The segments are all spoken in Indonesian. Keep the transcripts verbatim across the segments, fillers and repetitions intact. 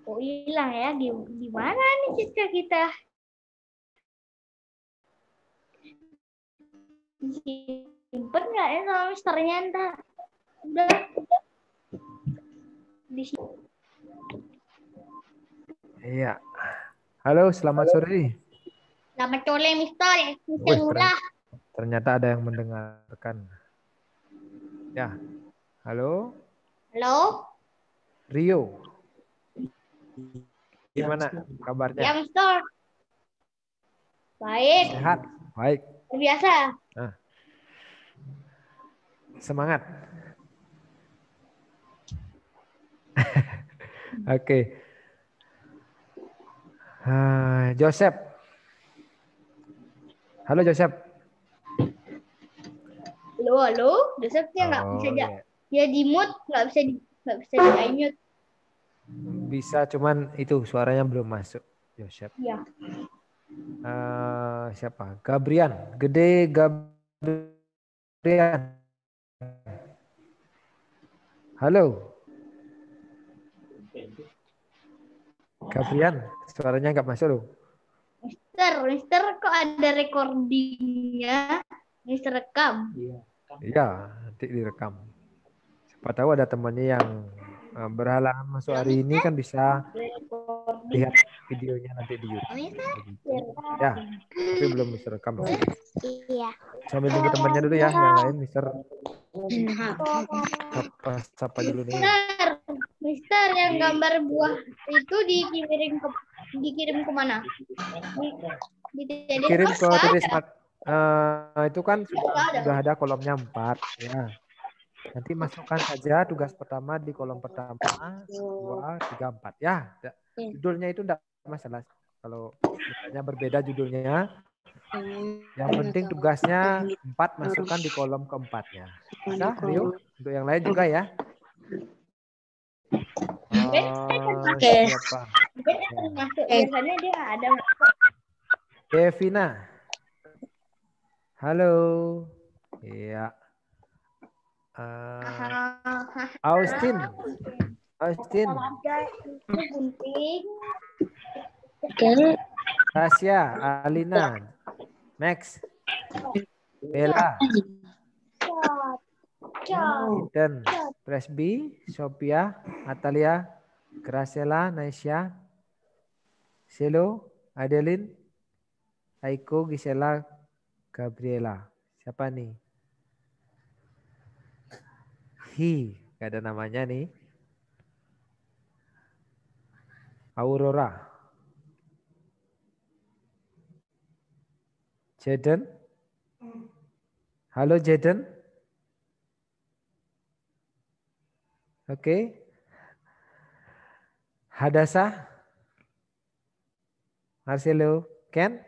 Oh hilang ya, gimana nih citra kita? Simpen nggak ya sama misternya ntar? Udah, udah. Di sini. Iya. Halo, selamat sore. Selamat sore, Mister. Mister Wih, Ngurah. ternyata ada yang mendengarkan. Ya, halo. Halo. Rio. Gimana Ya, kabarnya? Mister. Baik. Sehat? Baik. Biasa. Nah, semangat. Oke. Okay. Uh, Joseph. Halo Joseph. Halo, halo. Joseph-nya nggak Oh, bisa yeah. dia di mute, nggak bisa di nggak bisa di unmute. Bisa, cuman itu suaranya belum masuk. Joseph. Iya. Uh, siapa? Gabrian. Gede Gabrian. Halo. Gabrian, suaranya nggak masuk loh. Mister, Mister kok ada recordingnya? Mister rekam. Iya, nanti direkam. Siapa tahu ada temannya yang berhalangan masuk hari ini kan bisa lihat videonya nanti di YouTube. Ya, tapi belum bisa rekam loh. Iya. Sambil nunggu temannya dulu ya, yang lain Mister sapa, sapa dulu nih. Mister, Mister yang gambar buah itu dikirim ke dikirim ke mana? Di, di Kirim ke T D Smart. Uh, itu kan sudah, sudah ada kolomnya empat ya. Nanti masukkan saja tugas pertama di kolom pertama, dua, tiga, empat. Ya, judulnya itu tidak masalah. Kalau misalnya berbeda judulnya, yang penting tugasnya empat masukkan di kolom keempatnya. Bisa, Rio? Untuk yang lain juga ya. Oh, siapa? Biasanya dia ada. Devina. Halo. Iya. Uh, Austin. Austin. Tasya, Alina, Max, Bella, Eden, Presby, Sophia, Natalia, Graciela, Naisha, Selo, Adeline, Aiko, Gisela, Gabriela. Siapa nih? Hi, gak ada namanya nih. Aurora. Jaden. Halo Jaden. Oke. Okay. Hadasa. Marcelo. Ken.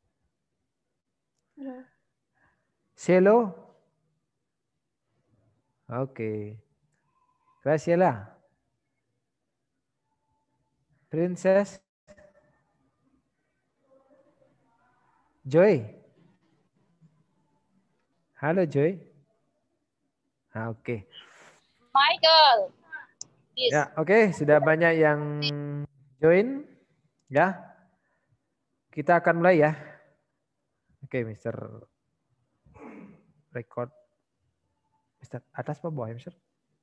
Selo. Oke. Okay. Graciela. Princess. Joy. Halo Joy. Ah, oke. Okay. Michael. Ya, oke, okay. Sudah banyak yang join. Ya. Kita akan mulai ya. Oke, okay, Mister Record. Mister atas apa bawah, Mister?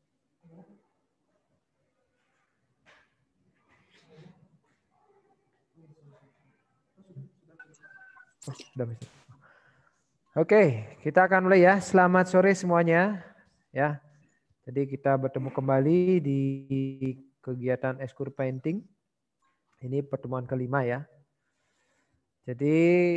Oh, sudah, Mister. Oke, kita akan mulai ya. Selamat sore semuanya. Ya. Jadi kita bertemu kembali di kegiatan Eskur Painting. Ini pertemuan kelima ya. Jadi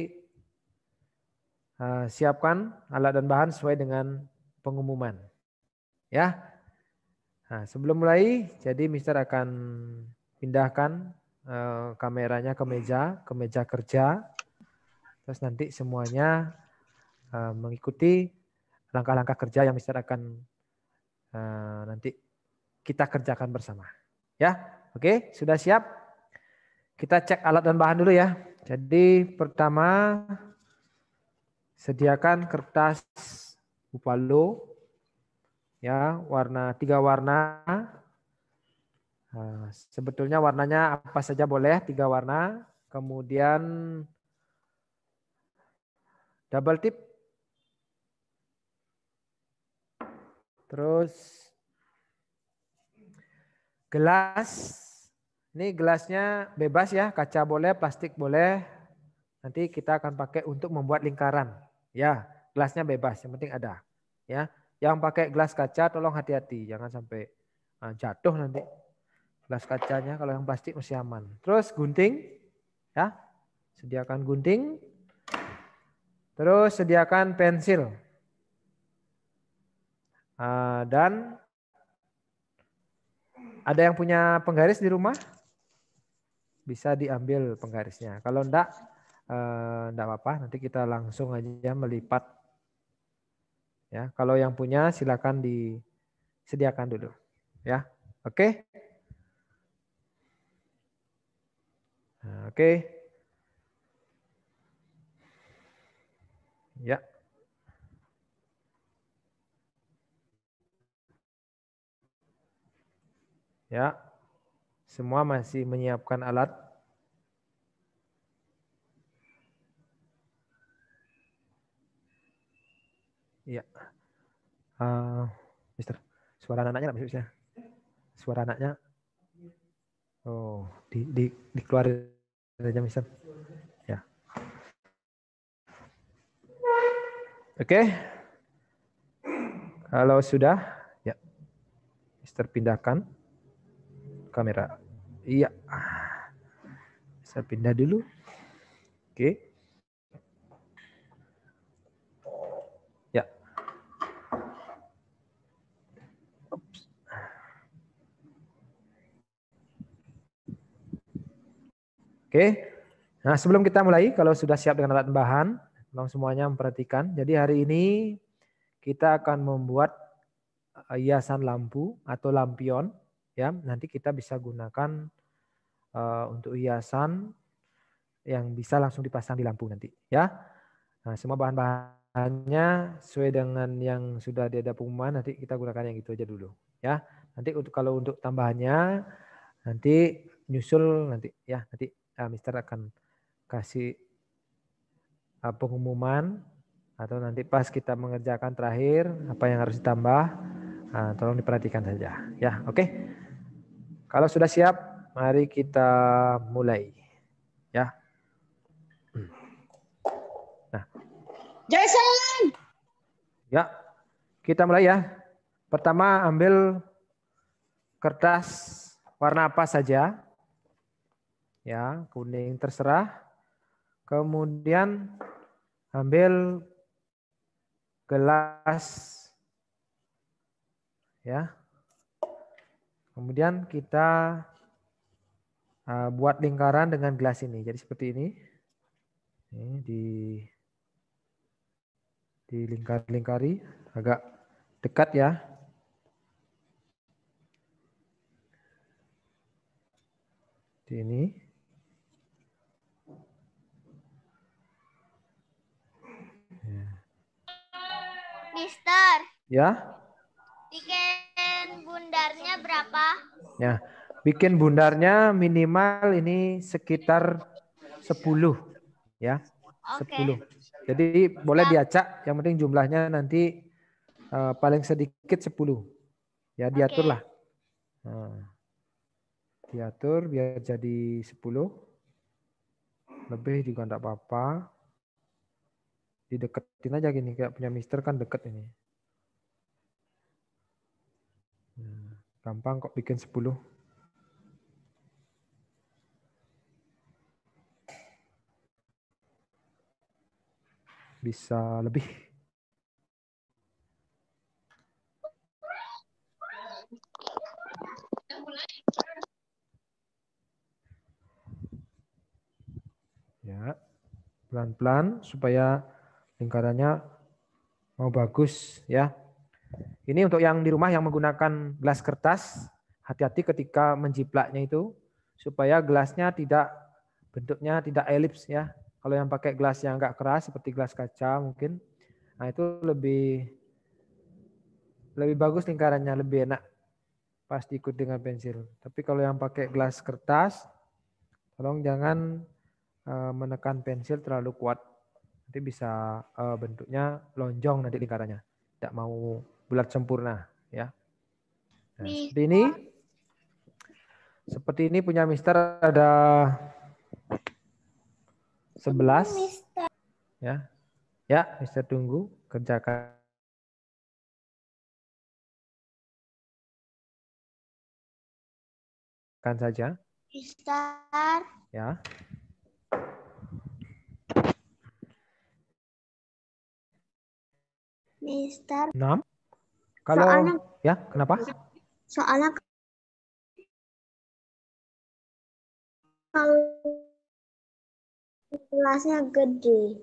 uh, siapkan alat dan bahan sesuai dengan pengumuman. Ya. Nah, sebelum mulai, jadi Mister akan pindahkan uh, kameranya ke meja, ke meja kerja. Terus nanti semuanya uh, mengikuti langkah-langkah kerja yang Mister akan uh, nanti kita kerjakan bersama. Ya, oke, sudah siap? Kita cek alat dan bahan dulu ya. Jadi pertama sediakan kertas Bupalo, ya, warna tiga warna, Nah, sebetulnya warnanya apa saja boleh, tiga warna. Kemudian double tip. Terus gelas. Ini gelasnya bebas ya, kaca boleh, plastik boleh. Nanti kita akan pakai untuk membuat lingkaran. Ya, gelasnya bebas, yang penting ada. Ya, yang pakai gelas kaca tolong hati-hati, jangan sampai uh, jatuh nanti. Gelas kacanya, kalau yang plastik masih aman. Terus gunting, ya, sediakan gunting. Terus sediakan pensil. Uh, dan ada yang punya penggaris di rumah? Bisa diambil penggarisnya. Kalau enggak, eh, enggak apa-apa. Nanti kita langsung aja melipat. Ya, kalau yang punya silakan disediakan dulu. Ya, oke. Nah, oke. Ya. Ya. Semua masih menyiapkan alat. Iya. Uh, Mister, suara anaknya nggak bisa. Suara anaknya. Oh, di, di, dikeluarin aja, Mister. Ya. Oke. Kalau sudah, ya. Mister pindahkan kamera. Iya. Saya pindah dulu. Oke. Ya. Oke, nah sebelum kita mulai, kalau sudah siap dengan alat bahan, tolong semuanya memperhatikan. Jadi hari ini kita akan membuat hiasan lampu atau lampion, ya. Nanti kita bisa gunakan uh, untuk hiasan yang bisa langsung dipasang di lampu nanti, ya. Nah, semua bahan-bahannya sesuai dengan yang sudah ada pengumuman, nanti kita gunakan yang itu aja dulu, ya. Nanti untuk kalau untuk tambahannya nanti nyusul nanti, ya. Nanti uh, Mister akan kasih uh, pengumuman atau nanti pas kita mengerjakan terakhir apa yang harus ditambah, uh, tolong diperhatikan saja, ya. Oke. Kalau sudah siap, mari kita mulai, ya. Nah, Jason. Ya, kita mulai ya. Pertama ambil kertas warna apa saja, ya, kuning terserah. Kemudian ambil gelas, ya. Kemudian kita uh, buat lingkaran dengan gelas ini. Jadi seperti ini. Ini di dilingkar-lingkari agak dekat ya. Di ini. Mister. Ya. Bikin bundarnya berapa? Ya, bikin bundarnya minimal ini sekitar sepuluh, ya. Oke. sepuluh. Jadi boleh diacak, yang penting jumlahnya nanti uh, paling sedikit sepuluh. Ya, diaturlah. Nah, diatur biar jadi sepuluh. Lebih juga enggak apa-apa. Dideketin aja gini, kayak punya Mister kan deket ini. Nah, gampang kok bikin sepuluh. Bisa lebih. Ya, pelan-pelan supaya lingkarannya mau bagus ya. Ini untuk yang di rumah yang menggunakan gelas kertas, hati-hati ketika menjiplaknya itu supaya gelasnya tidak bentuknya tidak elips ya. Kalau yang pakai gelas yang agak keras seperti gelas kaca mungkin, nah itu lebih lebih bagus lingkarannya, lebih enak. pas diikut dengan pensil. Tapi kalau yang pakai gelas kertas, tolong jangan uh, menekan pensil terlalu kuat. Nanti bisa uh, bentuknya lonjong nanti lingkarannya. Tidak mau bulat sempurna, ya. Nah, seperti ini. Seperti ini punya Mister ada sebelas. Ya. Ya, Mister tunggu, kerjakan kan saja. Mister. Ya. Mister. enam. Kalau Soalnya, ya, kenapa? Soalnya kalau kelasnya gede.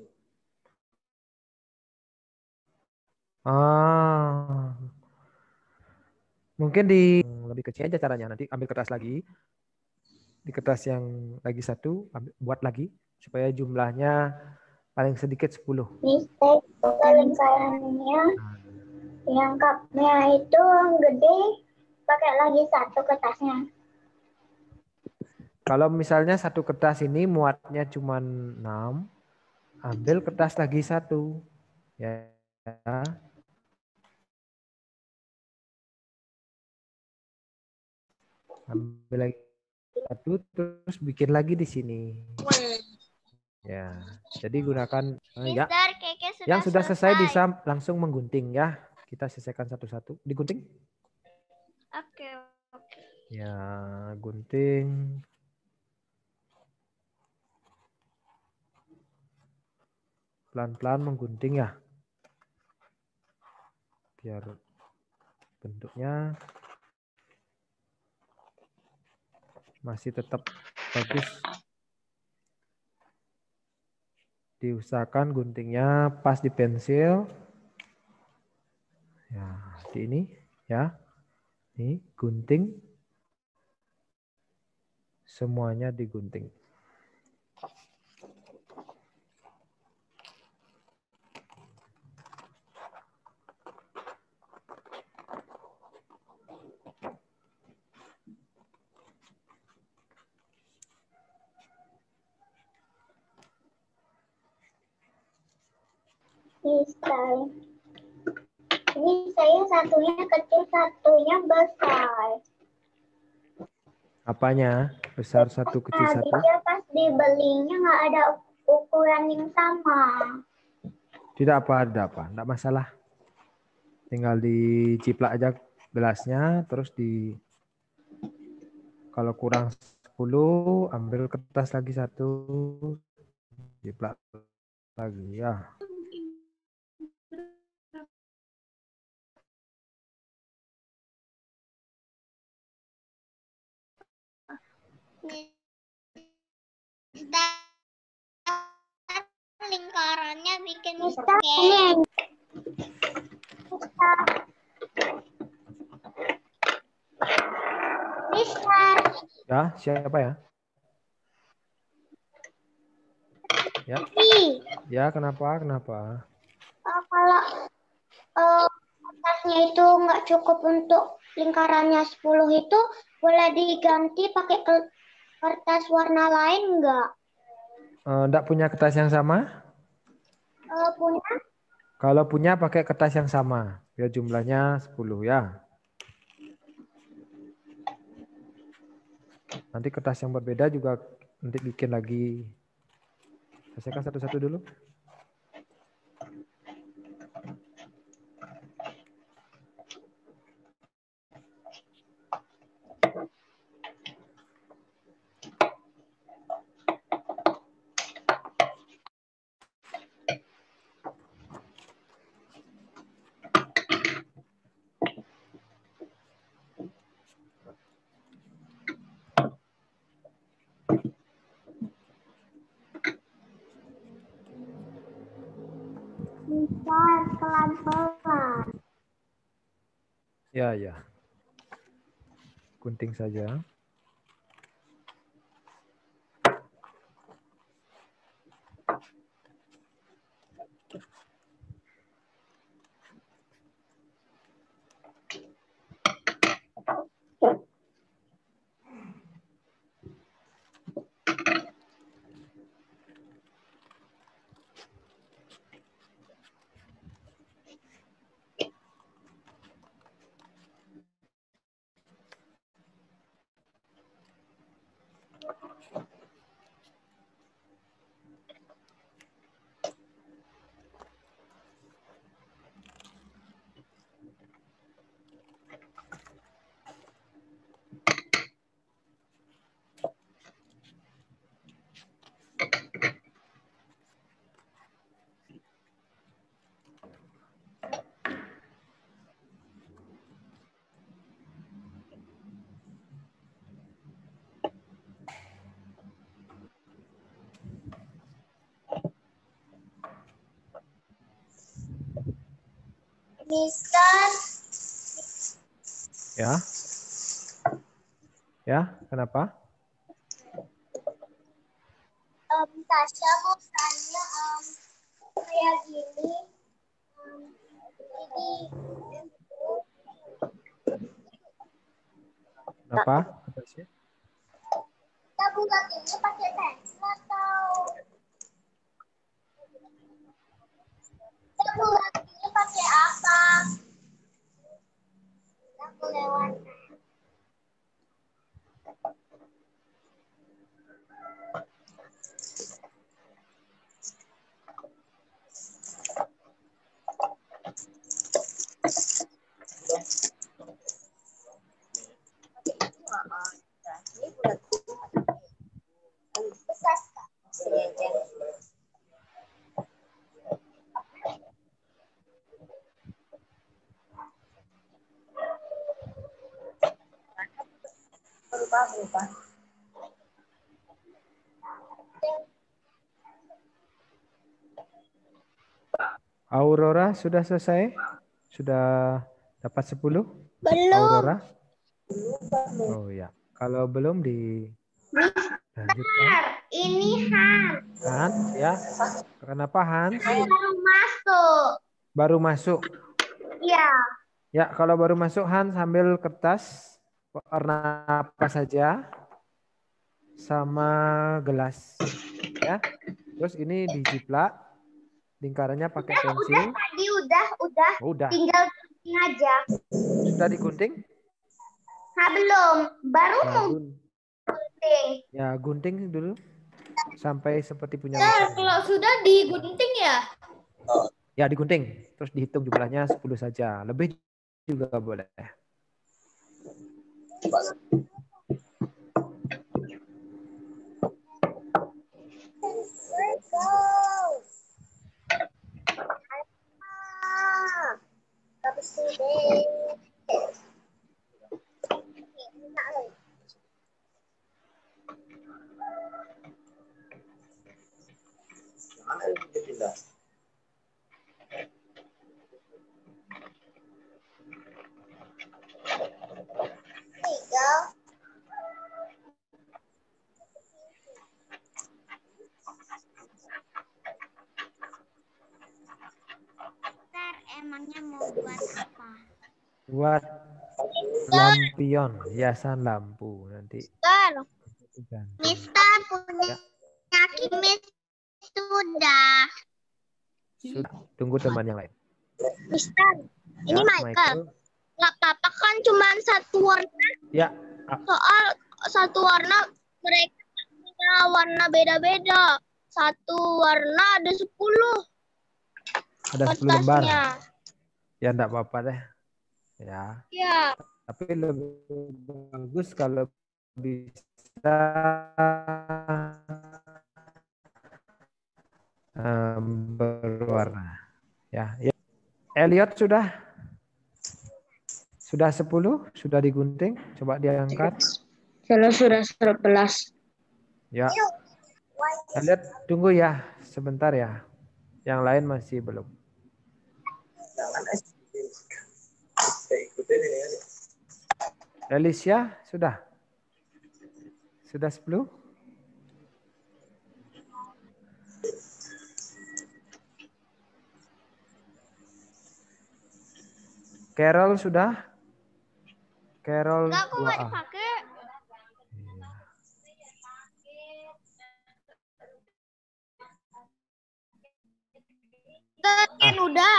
Ah. Mungkin di lebih kecil aja caranya. Nanti ambil kertas lagi. Di kertas yang lagi satu, ambil, buat lagi supaya jumlahnya paling sedikit sepuluh. Mister, lingkarannya yang cupnya itu gede, pakai lagi satu kertasnya. Kalau misalnya satu kertas ini muatnya cuma enam, ambil kertas lagi satu. Ya. Ambil lagi satu, terus bikin lagi di sini. Ya, jadi gunakan uh, ya. Sudah Yang sudah selesai. selesai Bisa langsung menggunting ya. Kita selesaikan satu-satu. Digunting? Oke, oke. Ya, gunting. Pelan-pelan menggunting ya. Biar bentuknya masih tetap bagus. Diusahakan guntingnya pas di pensil. Ya, di ini ya. Ini gunting. Semuanya digunting. Mister, ini saya satunya kecil, satunya besar. Apanya? Besar satu, kecil Nah, satu. dia pas dibelinya nggak ada ukuran yang sama. Tidak apa, tidak apa. Tidak masalah. Tinggal diciplak aja gelasnya. Terus di... Kalau kurang sepuluh, ambil kertas lagi satu. Ciplak lagi ya. Lingkarannya bikin pakai. Mister. Ya, siapa ya? Ya. Ya, kenapa? Kenapa? Uh, kalau uh, kertasnya itu nggak cukup untuk lingkarannya sepuluh itu, boleh diganti pakai kertas warna lain nggak? Uh, enggak punya kertas yang sama? Uh, punya. Kalau punya pakai kertas yang sama. Biar jumlahnya sepuluh ya. Nanti kertas yang berbeda juga nanti bikin lagi. Selesaikan satu-satu dulu. Bisa pelan-pelan. Ya, ya. Gunting saja. Mister. Ya. Ya, kenapa? Um, Tasya mau tanya um, kayak gini. Um, ini Kenapa? kita buat ini pakai pensil atau kita buat ini pakai apa? Kita boleh warna. Berubah-ubah. Aurora sudah selesai? Sudah dapat sepuluh? Belum. Aurora? Oh ya. Kalau belum di lanjutkan. Ini Hans. Hans, ya. Kenapa Hans? Baru masuk. Baru masuk. Iya. Ya, kalau baru masuk Hans ambil kertas warna apa saja sama gelas. Ya. Terus ini dijiplak. Lingkarannya pakai Udah, pensil. udah tadi udah, udah. Oh, udah. Tinggal gunting aja. Sudah digunting? Nah, belum. Baru Ya, mau gun- gunting. ya gunting dulu sampai seperti punya Nah, mesin. kalau sudah digunting ya? Ya, digunting. Terus dihitung jumlahnya sepuluh saja. Lebih juga boleh. Let's go. Ah, habis ini. Tiga. Ntar emangnya mau buat apa? Buat lampion, hiasan lampu nanti. Mister, Gantung. Mister punya Ya. Kimis sudah. Sudah. Tunggu teman yang lain. Mister, ini Ya, Michael. Michael. Nggak apa-apa kan cuma satu warna. Ya. Ah, Soal satu warna mereka punya warna beda-beda. Satu warna ada sepuluh. ada sepuluh lembar. Kertasnya. Ya, enggak apa-apa deh. Ya. Ya. Tapi lebih bagus kalau bisa um, berwarna. Ya. Ya. Elliot sudah? Sudah sepuluh? Sudah digunting? Coba diangkat. Saya sudah sebelas. Ya. Elliot tunggu ya. Sebentar ya. Yang lain masih belum. Alicia sudah? Sudah sepuluh? Carol sudah? Carol Enggak, kok dua nggak A. dipakai. Kan udah.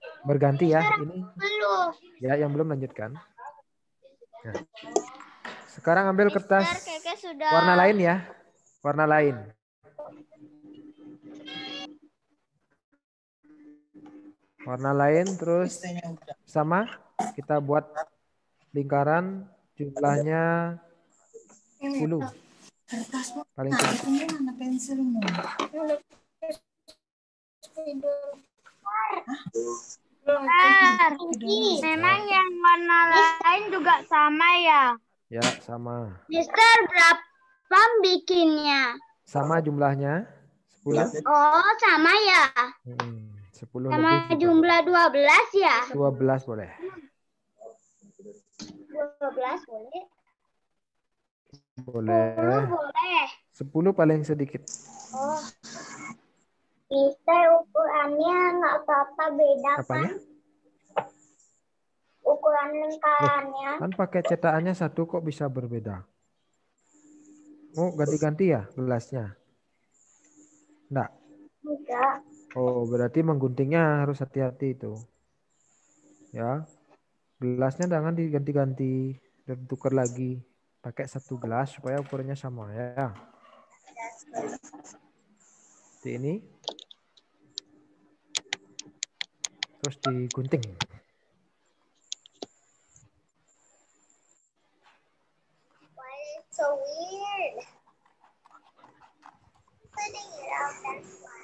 Berganti ya ini. Belum. Ya, yang belum lanjutkan. Nah. sekarang ambil kertas Mister, Keke sudah. warna lain ya. Warna lain. Warna lain terus sama. Kita buat lingkaran jumlahnya sepuluh. Paling sedikit. Memang yang warna lain juga sama ya? Ya, sama. Mister, berapa bikinnya? Sama jumlahnya sepuluh. Oh, sama ya? Hmm, sepuluh Sama lebih juga. jumlah dua belas ya? dua belas boleh. dua belas boleh? Boleh. sepuluh boleh? sepuluh paling sedikit. Oh. Mister, ukurannya nggak apa-apa beda Apanya? kan? Ukuran Loh, lingkarannya. kan pakai cetakannya satu kok bisa berbeda? Oh, ganti-ganti ya gelasnya? Enggak. Enggak. Oh, berarti mengguntingnya harus hati-hati itu. Ya. Gelasnya jangan diganti-ganti dan tukar lagi. Pakai satu gelas supaya ukurannya sama ya. Seperti ini. Terus digunting. Why is it so weird? Putting it out, that's why.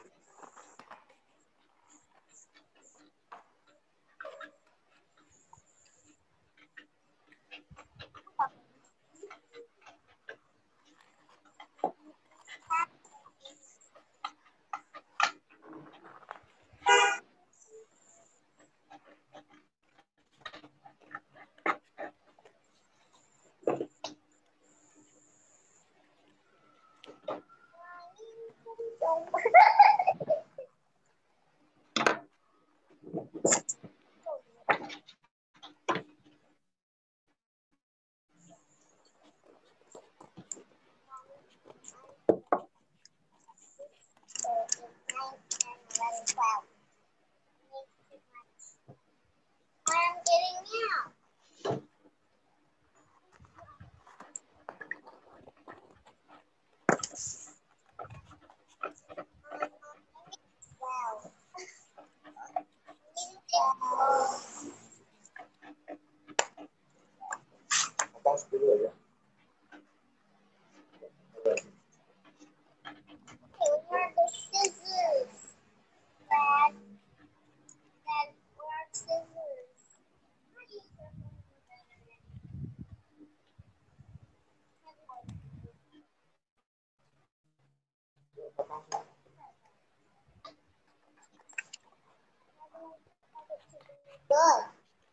I'm getting out. Wow. Where are the scissors? Dad, Dad, where are scissors? Good.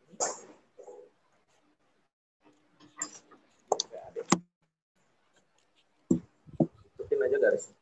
Tutupin aja dari sini.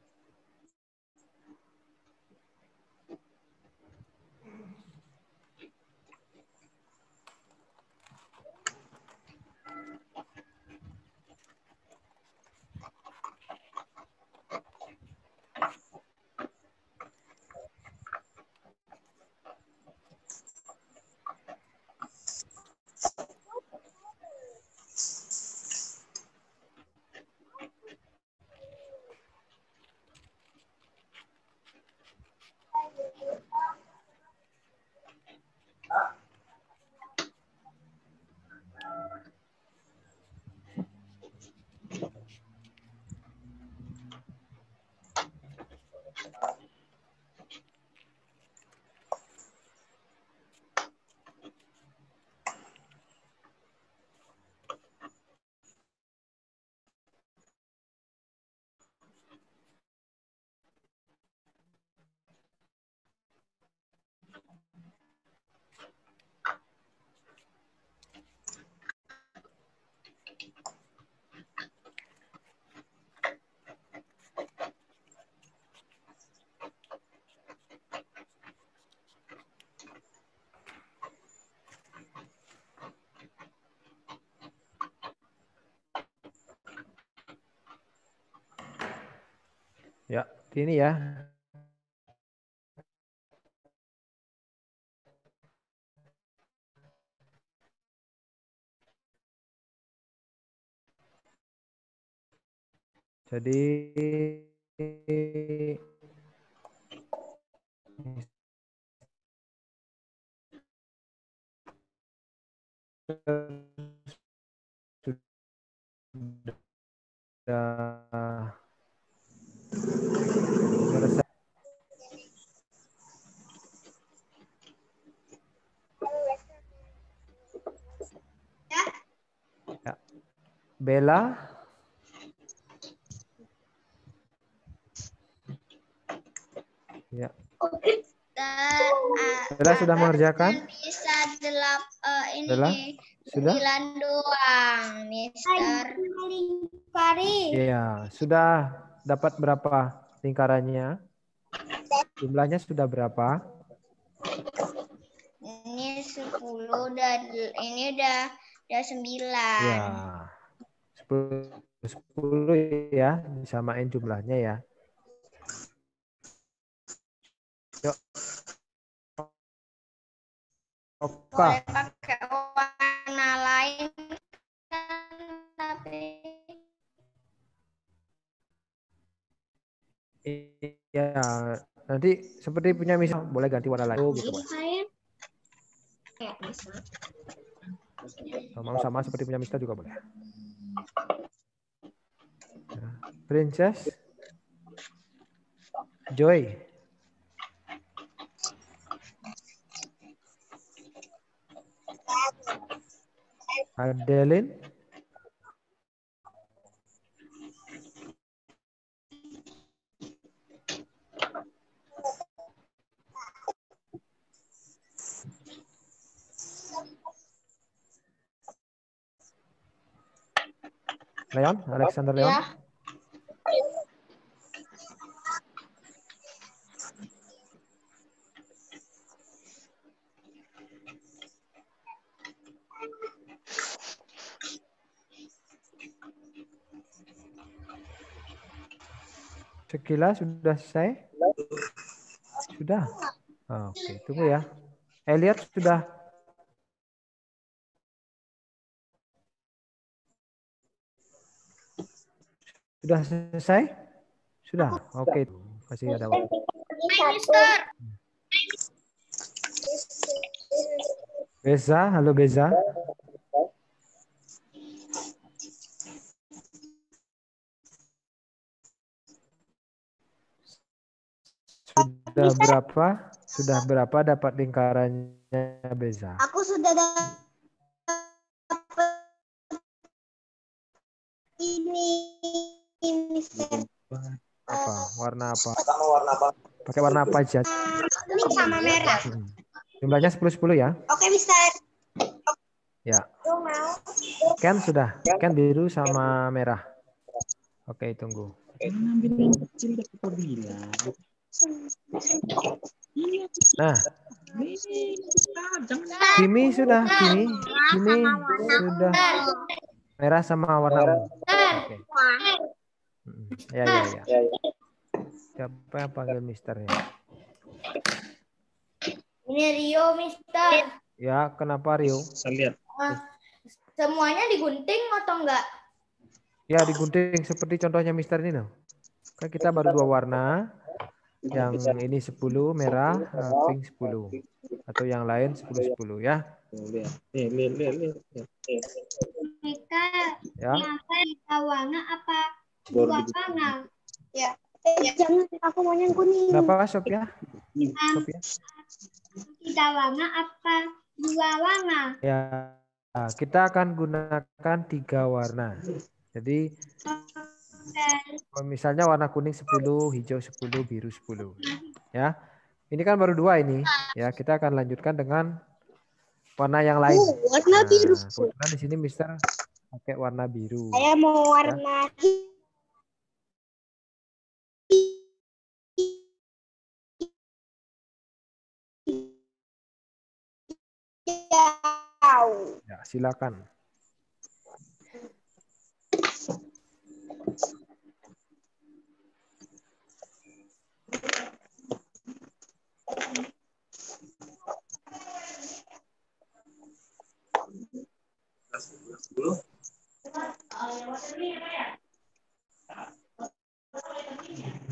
Ya, ini ya. Jadi sudah selesai. Ya. Bella. Ya. Bella sudah mengerjakan? Bisa delap uh, ini Bella? Sudah? sembilan doang, Mister. Iya, sudah dapat berapa lingkarannya? Jumlahnya sudah berapa? Ini sepuluh dan ini udah udah sembilan. Ya. sepuluh, sepuluh ya, disamain jumlahnya ya. Yuk. Oke. Boleh pakai warna lain kan, tapi Iya, nanti seperti punya misal boleh ganti warna lain. Oh, gitu boleh. Kalau mau sama seperti punya Mister juga boleh. Ya. Princess, Joy, Adeline, Leon, Alexander Leon. ya. Sekila sudah selesai? Sudah. Oke, tunggu ya. Elliot sudah. Sudah selesai? Sudah. Oke, masih ada waktu. Hai, Mister. Beza, halo Beza. Sudah berapa? Sudah berapa dapat lingkarannya Beza? Aku sudah dapat ini, Mister. Apa? Warna apa? Kamu warna apa? Pakai warna apa aja? Kuning sama merah. Hmm. Jumlahnya sepuluh sepuluh ya? Oke, Mister. Ya. Ken sudah. Ken biru sama merah. Oke, tunggu. Nah, Kimi sudah, Kimi, Kimi sudah merah sama warna ungu. Oke. Hmm. Ya, ya, ya. Siapa yang panggil Mister ya? Ini Rio, Mister. Ya, kenapa Rio? Saya lihat. Uh, semuanya digunting atau enggak? Ya, digunting seperti contohnya Mister ini loh. Kan kita baru dua warna. Yang ini sepuluh merah, pink sepuluh. Atau yang lain sepuluh sepuluh ya. Lihat. Nih, lihat, lihat, lihat. Mereka Ya. kita warna apa? Baru Dua digunting. warna. Ya. Eh, jangan, aku mau yang kuning. Kenapa Sophia? Sophia? Kita warna apa? Dua warna. Ya, kita akan gunakan tiga warna. Jadi misalnya warna kuning sepuluh, hijau sepuluh, biru sepuluh. Ya. Ini kan baru dua ini. Ya, kita akan lanjutkan dengan warna yang lain. Oh, warna Nah, biru. kebetulan di sini Mister pakai warna biru. Saya mau warna hijau. Ya, silakan.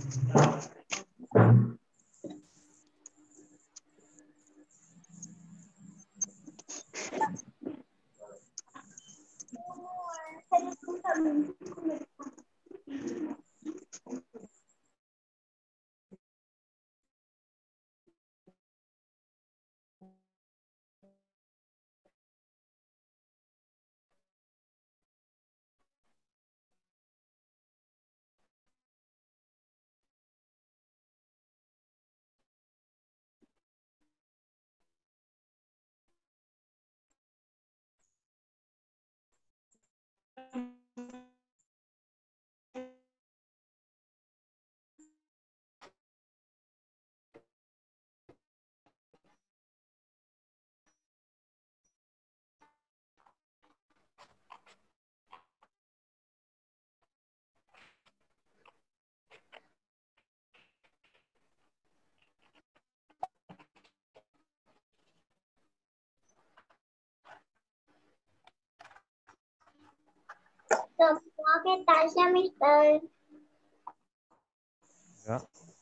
Oke, tasnya, Mister. Ya.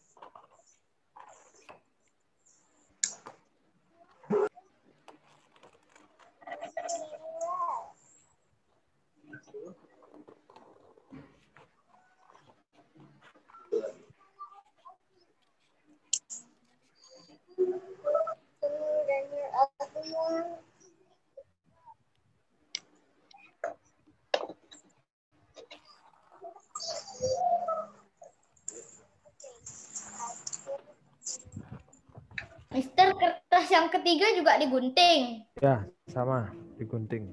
Mister, kertas yang ketiga juga digunting. Ya, sama digunting.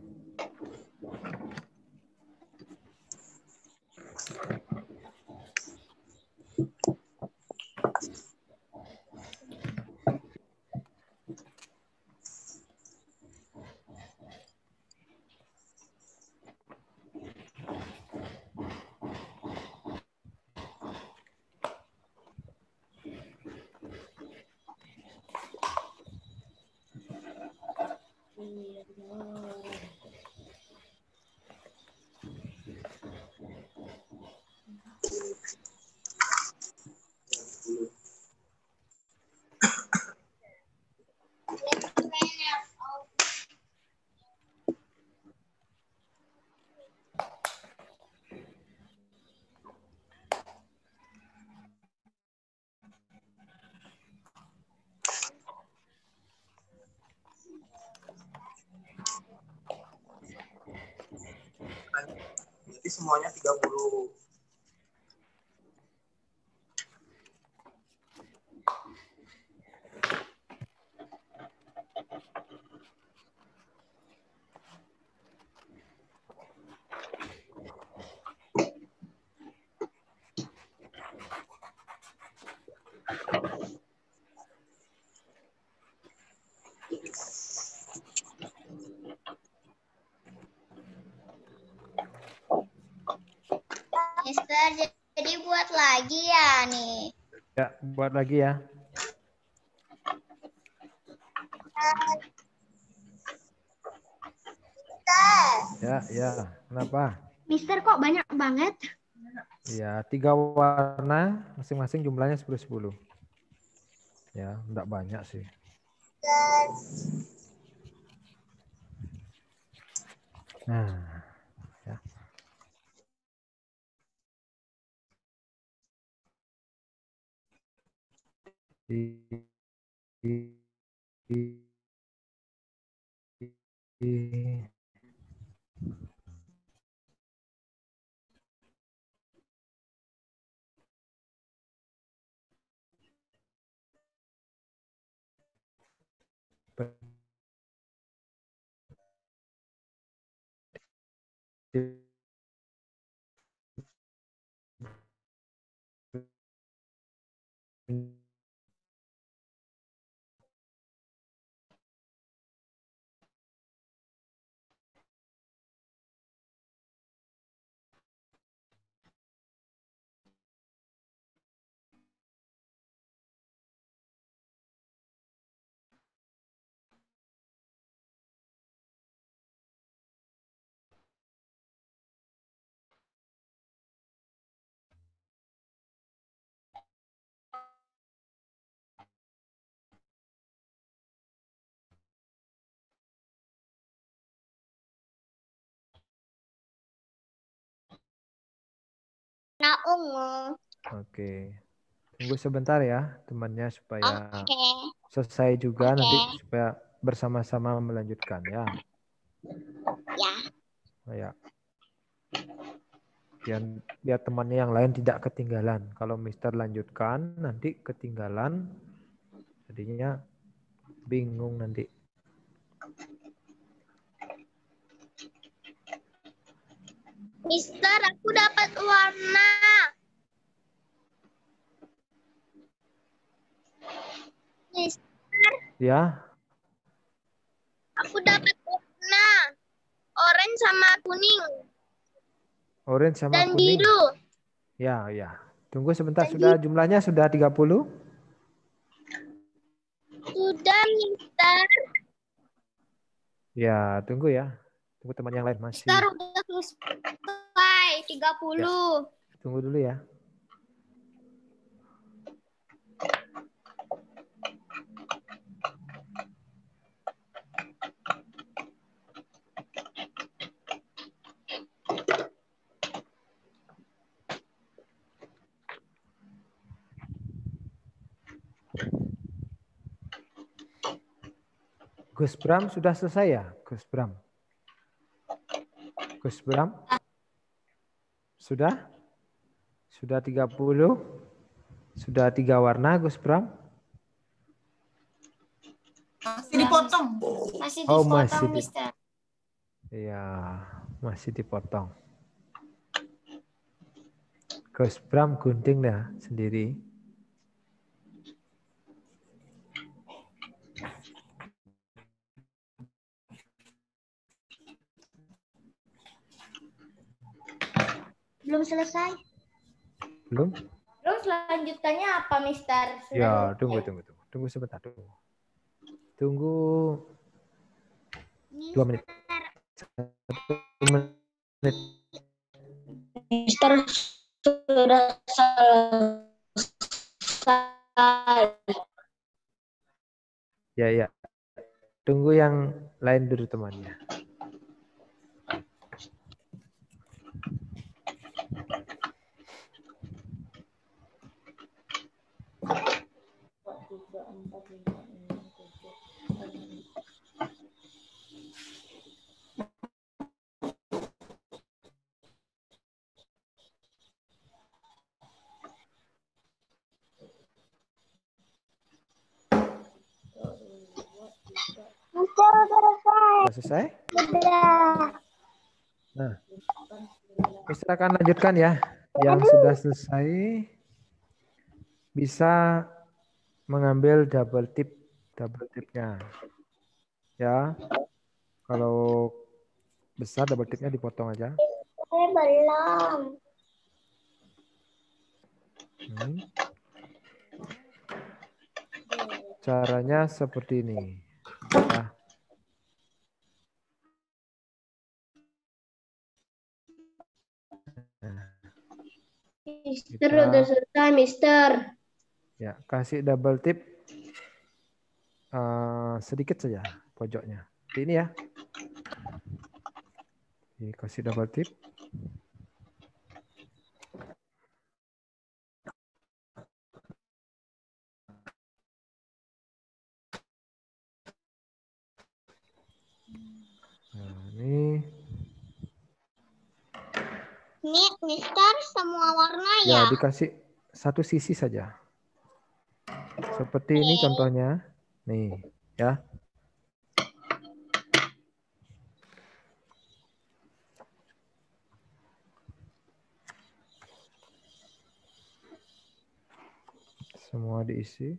Jadi semuanya tiga puluh. Mister, jadi buat lagi ya nih. Ya, buat lagi ya. Ya, ya. Kenapa? Mister, kok banyak banget? Ya, tiga warna, masing-masing jumlahnya sepuluh sepuluh. Ya, enggak banyak sih. Nah, ya. Di, di, di, di, di, warna ungu. Oke. Tunggu sebentar ya temannya supaya Oke. selesai juga Oke. nanti supaya bersama-sama melanjutkan ya. Ya. Oh, ya. Biar, biar temannya yang lain tidak ketinggalan. Kalau Mister lanjutkan nanti ketinggalan, jadinya bingung nanti. Mister, aku dapat warna. Mister, Ya, aku dapat warna. Orange sama kuning. orange sama Dan kuning. biru. Ya, ya. Tunggu sebentar, Dan sudah jumlahnya sudah tiga puluh? Sudah, Mister. Ya, tunggu ya. Tunggu teman yang lain masih. Mister udah selesai tiga puluh. Ya, tunggu dulu ya. Gus Bram sudah selesai ya, Gus Bram? Gus Bram? Sudah? Sudah tiga puluh? Sudah tiga warna, Gus Bram? Masih dipotong. Masih Oh, dipotong, masih di- Mister. Iya, masih dipotong. Gus Bram gunting dah sendiri. Belum selesai. Belum? Terus lanjutannya apa, Mister? Sudah Ya, lupa. tunggu, tunggu, tunggu. Tunggu sebentar, tunggu. Tunggu dua menit. Satu menit. Mister sudah selesai. Ya, ya. Tunggu yang lain dulu temannya. Mister sudah selesai. Sudah selesai? Sudah. Nah, Mister akan lanjutkan ya. Yang sudah selesai bisa mengambil double tip, double tipnya. Ya, kalau besar double tipnya dipotong aja. Saya belum. Hmm. Caranya seperti ini. Ya. Nah, Mister kita- udah selesai, Mister. ya, kasih double tip uh, sedikit saja pojoknya. Seperti ini ya. Ini kasih double tip. Nah, ini. Ini, Mister, semua warna Ya, ya? dikasih satu sisi saja. Seperti ini contohnya. Nih, ya. Semua diisi.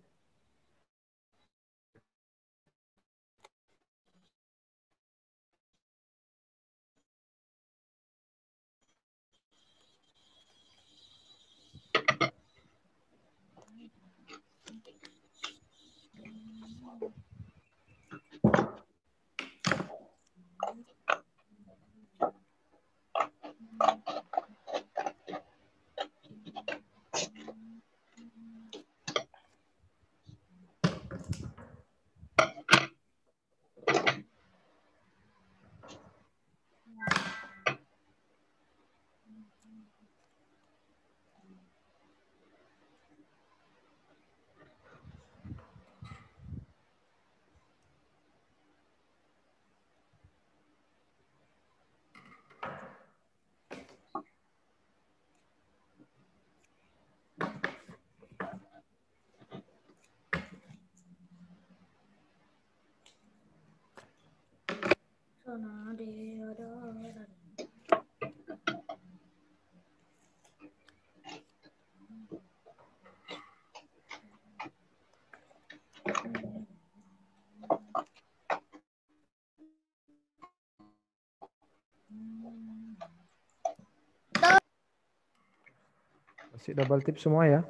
Masih double tip semua ya.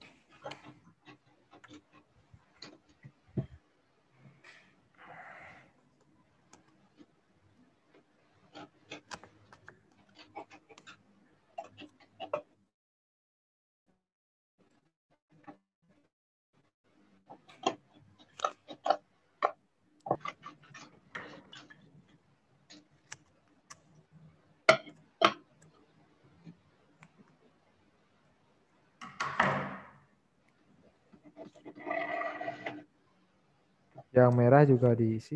Yang merah juga diisi.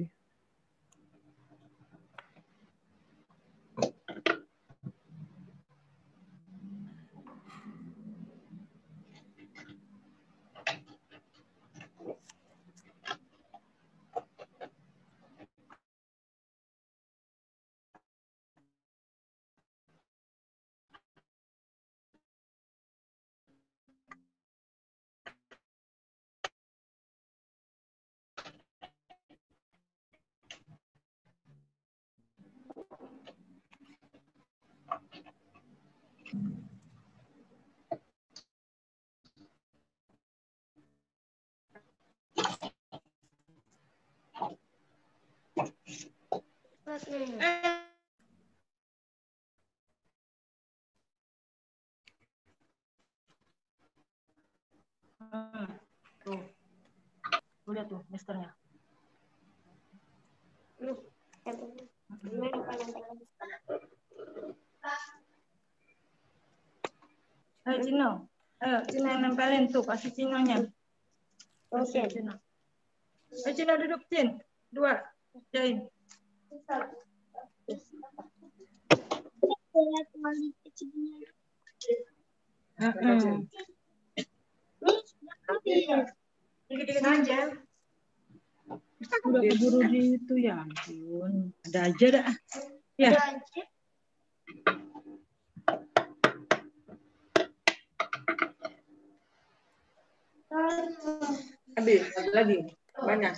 Tuh. Lihat tuh misternya. Ayo Cino, ayo Cino yang nempelin tuh, kasih Cinonya. Oke Cino. Ayo Cino duduk Cin, dua, jain. Dikit-dikit aja. Udah keburu di itu ya ampun. Ada aja dah. Ya. Habis, ada lagi. Mana?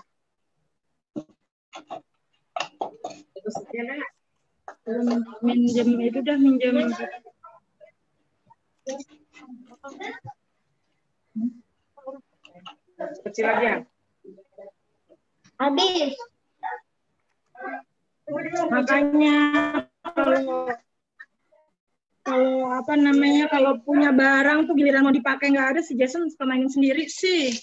Terus ya nak. Minjem itu dah minjem. Kecil aja. Habis. Makanya kalau kalau apa namanya kalau punya barang tuh giliran mau dipakai nggak ada, si Jason suka mainin sendiri sih.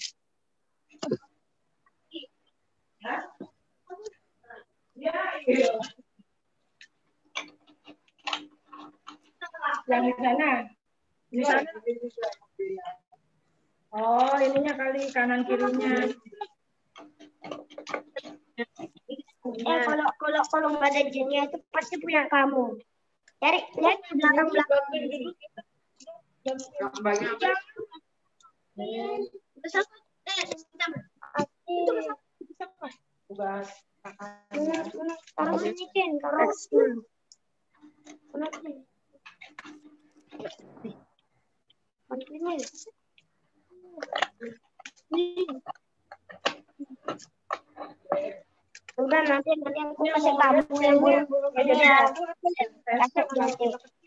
Yang di sana, di sana. Oh, ininya kali kanan kirinya. Eh kalau kalau kalau nggak ada jinnya itu pasti punya kamu. Cari lihat di belakang belakang. Tugas. Taruh sini Ken, taruh sini. Udah nanti nanti aku kasih kamu yang burung-burung ini ya. Kasih nanti.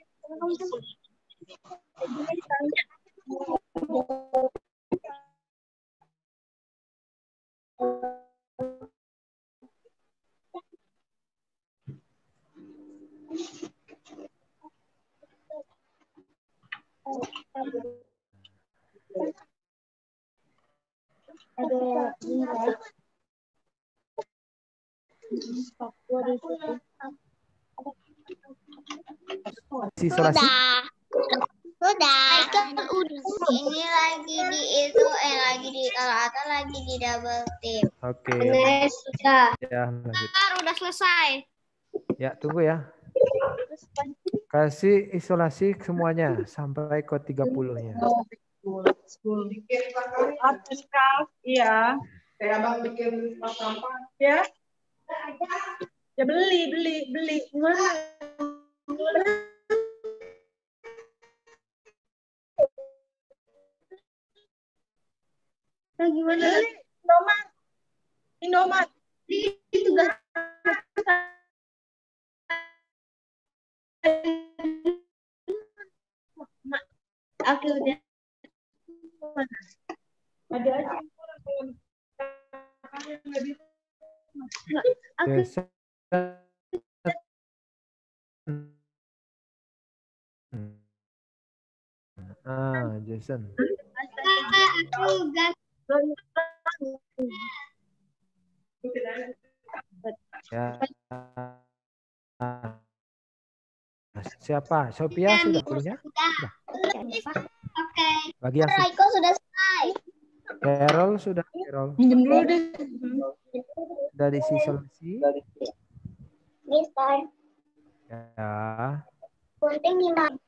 Ada ini ya. Isolasi. Sudah. Sudah. Kan udah. Ini lagi di itu, eh lagi di kalau Ata lagi di double tip. Oke. Bener, sudah. Ya, lanjut. Udah selesai. Ya, tunggu ya. Kasih isolasi semuanya sampai ke tiga puluh-nya. Atas kau, iya. Kayak abang bikin sampah, ya. Ya beli, beli, beli. Gimana? Nah, gimana? Beli Indomaret. Indomaret. Itu gak. Oke, udah. Ada aja yang kurang kalau yang nggak bisa. Aku Jason. Ah, Jason. aku gas. Ya. Siapa? Sophia sudah dulunya? Sudah. Oke. Bagi yang Raiko sudah selesai. Carol sudah. Carol Minjem dulu deh. sudah diisi solusi. Mister, Ya. gunting gimana?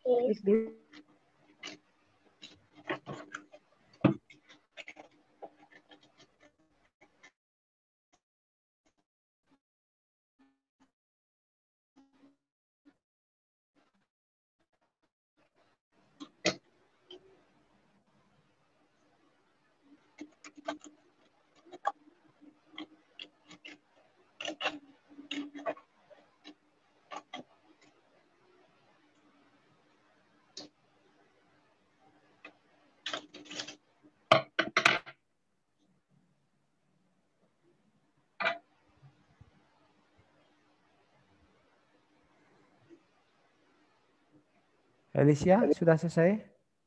Alicia sudah selesai?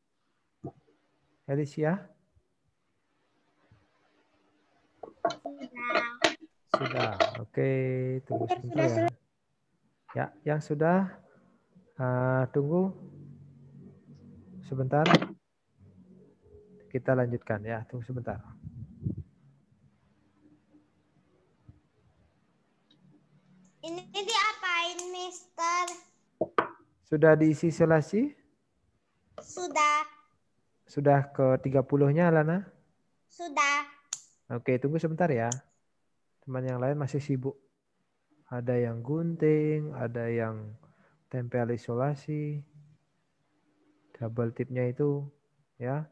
Alicia? Sudah. Oke, tunggu sebentar ya. Ya, yang sudah uh, tunggu sebentar. Kita lanjutkan ya, tunggu sebentar. Ini diapain, Mister? Sudah diisi isolasi? Sudah. Sudah ke tiga puluh-nya, Lana? Sudah. Oke, tunggu sebentar ya. Teman yang lain masih sibuk. Ada yang gunting, ada yang tempel isolasi. Double tipnya itu ya.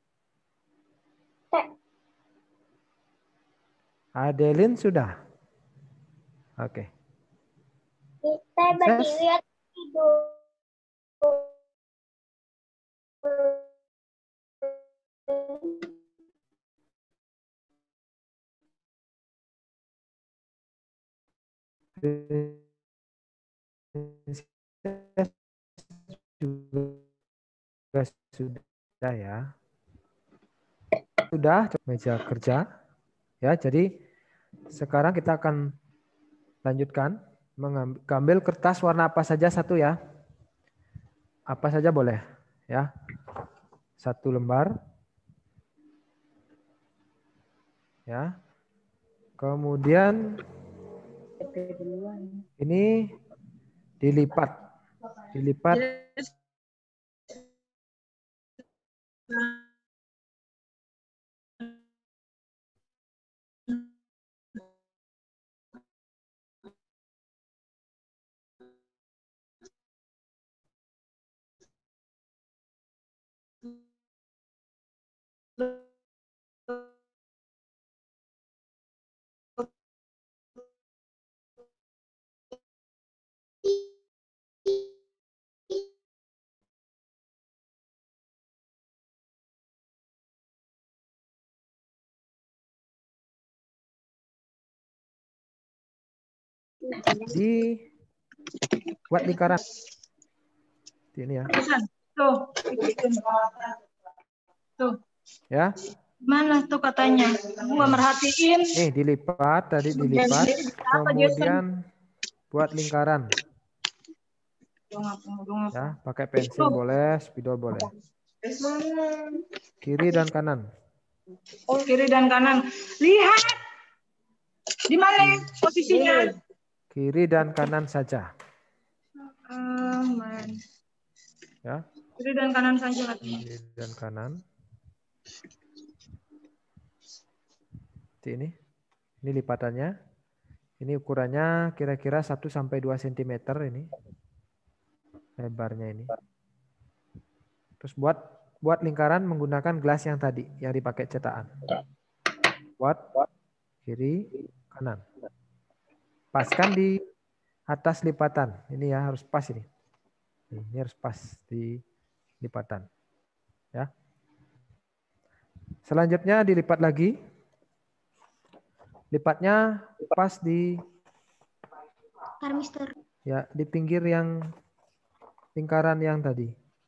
Adeline sudah? Oke. Kita berdiri atau tidur? Juga sudah ya. Sudah meja kerja. Ya, jadi sekarang kita akan lanjutkan mengambil kertas warna apa saja satu ya. Apa saja boleh ya. Satu lembar. Ya. Kemudian ini dilipat. Dilipat di buat lingkaran. Ini ya. Tuh. Tuh. Ya. Mana tuh katanya? Aku nggak merhatiin. Nih dilipat, tadi dilipat. Kemudian buat lingkaran. Ya, pakai pensil boleh, spidol boleh. Kiri dan kanan. Oh, kiri dan kanan. Lihat. Di mana posisinya? Kiri dan kanan saja. Aman. Ya. Kiri dan kanan saja katanya. Kiri dan kanan. Seperti ini. Ini lipatannya. Ini ukurannya kira-kira satu sampai dua sentimeter ini. Lebarnya ini. Terus buat buat lingkaran menggunakan gelas yang tadi yang dipakai cetakan. Buat kiri, kanan. Paskan di atas lipatan. Ini ya harus pas ini. Ini harus pas di lipatan. Ya. Selanjutnya dilipat lagi. Lipatnya pas di Mister. ya di pinggir yang lingkaran yang tadi.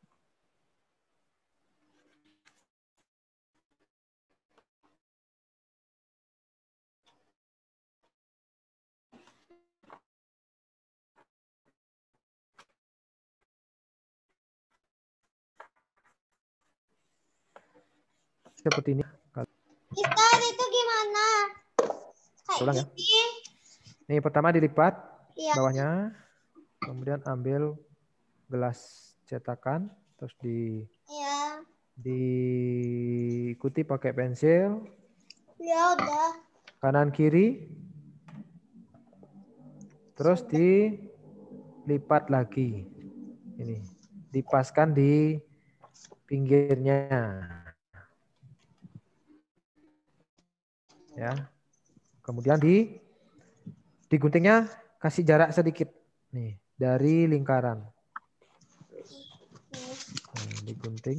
Seperti ini. Mister, itu gimana? Kayak Ulang ya. gini. Nih pertama dilipat Iya. bawahnya, kemudian ambil gelas cetakan, terus di Iya. diikuti pakai pensil, Ya udah. kanan kiri, terus dilipat lagi. Ini dipaskan di pinggirnya. Ya. Kemudian di diguntingnya kasih jarak sedikit nih dari lingkaran. Nah, digunting.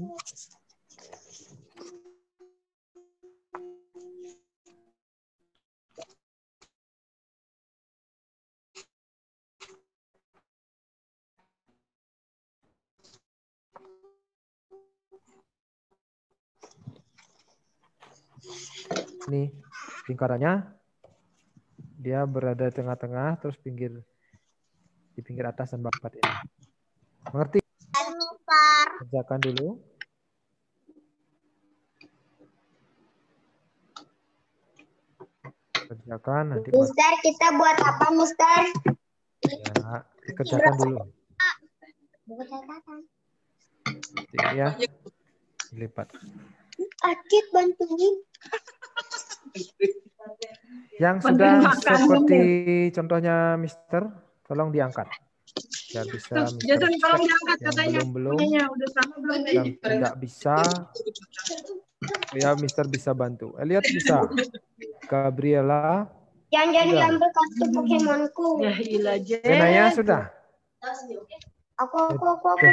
Nih lingkarannya dia berada di tengah-tengah, terus pinggir di pinggir atas dan bawah ini. Mengerti? Mister. Kerjakan dulu. Kerjakan nanti. Mister, kita buat apa, Mister? Ya, dikerjakan dulu. Ini ya, dilipat. Akit bantuin. Yang Bantuin sudah makan, seperti contohnya Mister, tolong diangkat. Biar bisa Tuh, Mister Jason tolong cek. diangkat Yang katanya. belum-belum, Punyanya udah sama belum? yang tidak bisa, ya Mister bisa bantu. Elliot bisa. Gabriela. Jangan-jangan Sudah. diambil kartu Pokemonku. Ya ilah, Jen. Renaya sudah. Aku, aku, aku, aku.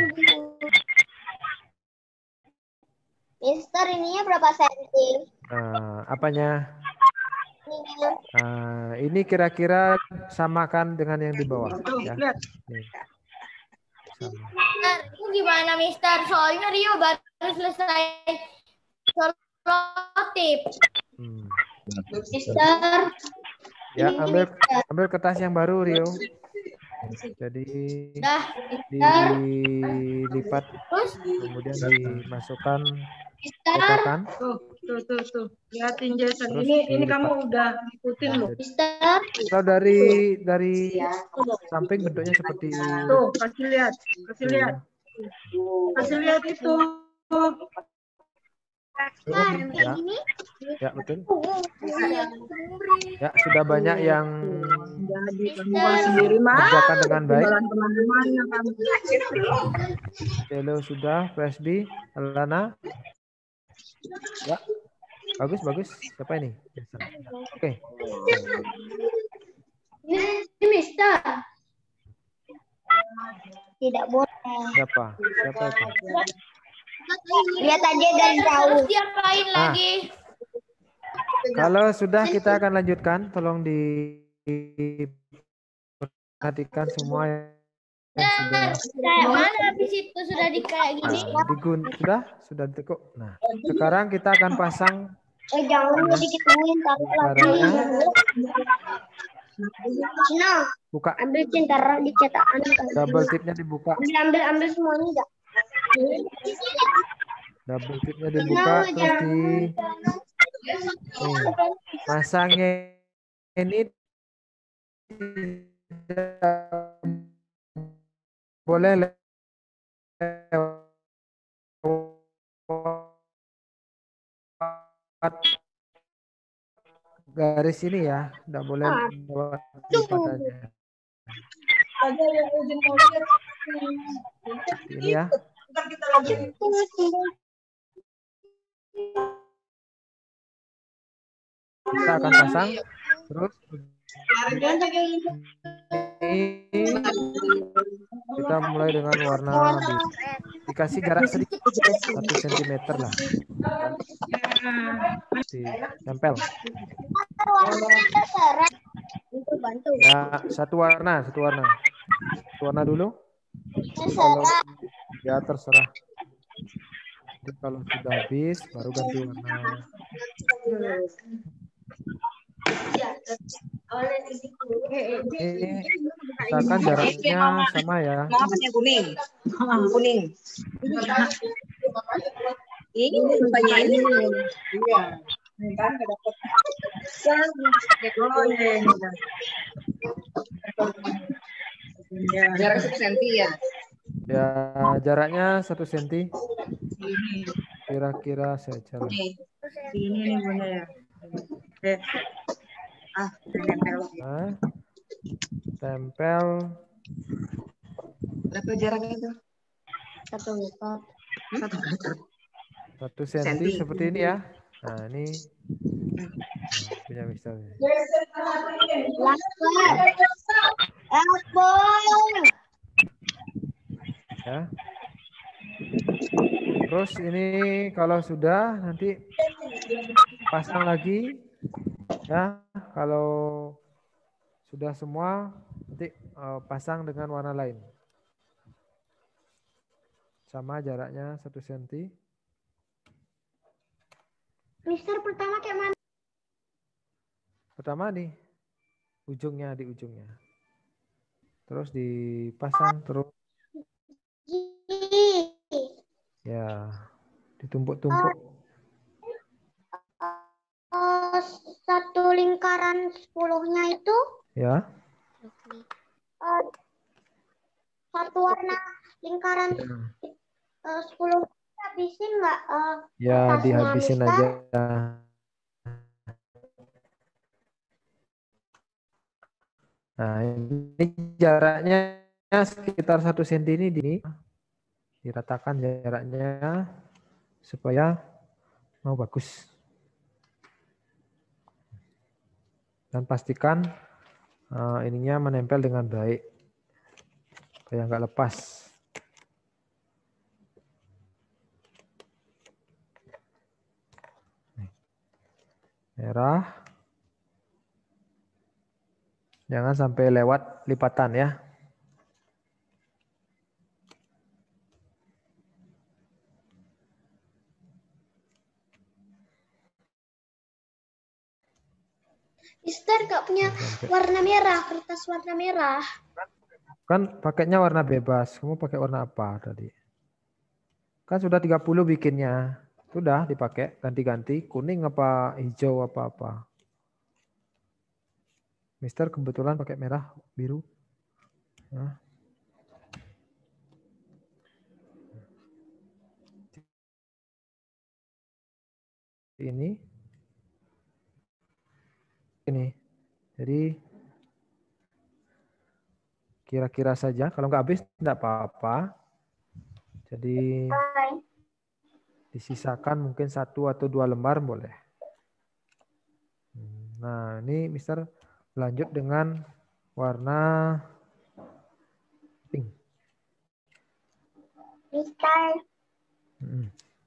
Mister, ininya berapa senti? Nah, apanya? Ininya. Nah, ini kira-kira samakan dengan yang di bawah. Tuh, Ya. lihat. Nih. Sama. Mister, itu gimana, Mister? Soalnya Rio baru selesai selotip. Hmm. Mister. Ya, ambil ambil kertas yang baru, Rio. Jadi Dah. dilipat, kemudian dimasukkan cetakan. Tuh, tuh, tuh, tuh. Lihatin Jason. Terus Ini ini dilipat. kamu udah ikutin loh. Mister. Kalau dari dari samping bentuknya seperti Tuh, kasih lihat. Kasih lihat. Kasih lihat itu. ya, ya betul. Ya sudah banyak yang Jadi kamu kalau sendiri mah kerjakan dengan baik. jalan kemana-mana kamu. Hello sudah, Presby, Alana. Ya, bagus bagus. Siapa ini? Oke. Ini Mister. Tidak boleh. Siapa? Siapa itu? Lihat aja dari jauh. Diapain Ah. lagi? Kalau sudah kita akan lanjutkan, tolong diperhatikan semua yang sudah Kayak mana habis itu sudah di kayak gini? nah, digun sudah sudah ditekuk. Nah, sekarang kita akan pasang Eh, jangan lu dikituin taruh lagi. lingkarannya. Nah, Buka Ambil cinta di cetakan. double tipnya dibuka. Ambil, ambil, ambil semuanya enggak? Double tipnya dibuka terus di nih, masangnya ini tidak boleh lewat garis ini ya, tidak boleh lewat lipatannya. Seperti ini ya. Kita akan pasang terus ini kita mulai dengan warna biru. Dikasih jarak sedikit satu sentimeter lah. Ditempel. Ya satu warna, satu warna. Satu warna dulu. Kalau ya terserah. Jadi kalau sudah habis baru ganti warna. Ini misalkan jaraknya sama ya. Kuning, kuning. Ini rupanya ini. Iya. Kan dapat. Jarak satu senti ya. Ya jaraknya satu senti. Kira-kira saya cari. Ini nih Bunda ya. Oke. Ah, tempel. Nah, tempel. Berapa jaraknya itu? Satu meter. Satu meter. Satu senti seperti ini ya. Nah ini nah, punya misalnya. Ya. Terus ini kalau sudah nanti pasang lagi ya. Kalau sudah semua nanti uh, pasang dengan warna lain. Sama jaraknya satu senti. Mister pertama kayak mana? Pertama nih ujungnya di ujungnya. Terus dipasang terus. Ya, ditumpuk-tumpuk. Uh, satu lingkaran sepuluhnya itu Ya. Uh, satu warna lingkaran Ya. uh, sepuluh habisin nggak? Uh, ya dihabisin aja. Nah ini jaraknya sekitar satu senti ini di diratakan jaraknya supaya mau bagus. Dan pastikan uh, ininya menempel dengan baik supaya nggak lepas. Merah. Jangan sampai lewat lipatan ya. Mister nggak punya warna merah, kertas warna merah. Kan pakainya warna bebas. Kamu pakai warna apa tadi? Kan sudah tiga puluh bikinnya. Sudah dipakai ganti-ganti. Kuning apa hijau apa-apa. Mister kebetulan pakai merah, biru. Nah. Ini. Ini. Jadi kira-kira saja. Kalau nggak habis tidak apa-apa. Jadi disisakan mungkin satu atau dua lembar boleh. Nah ini Mister lanjut dengan warna pink. Mister. Hmm.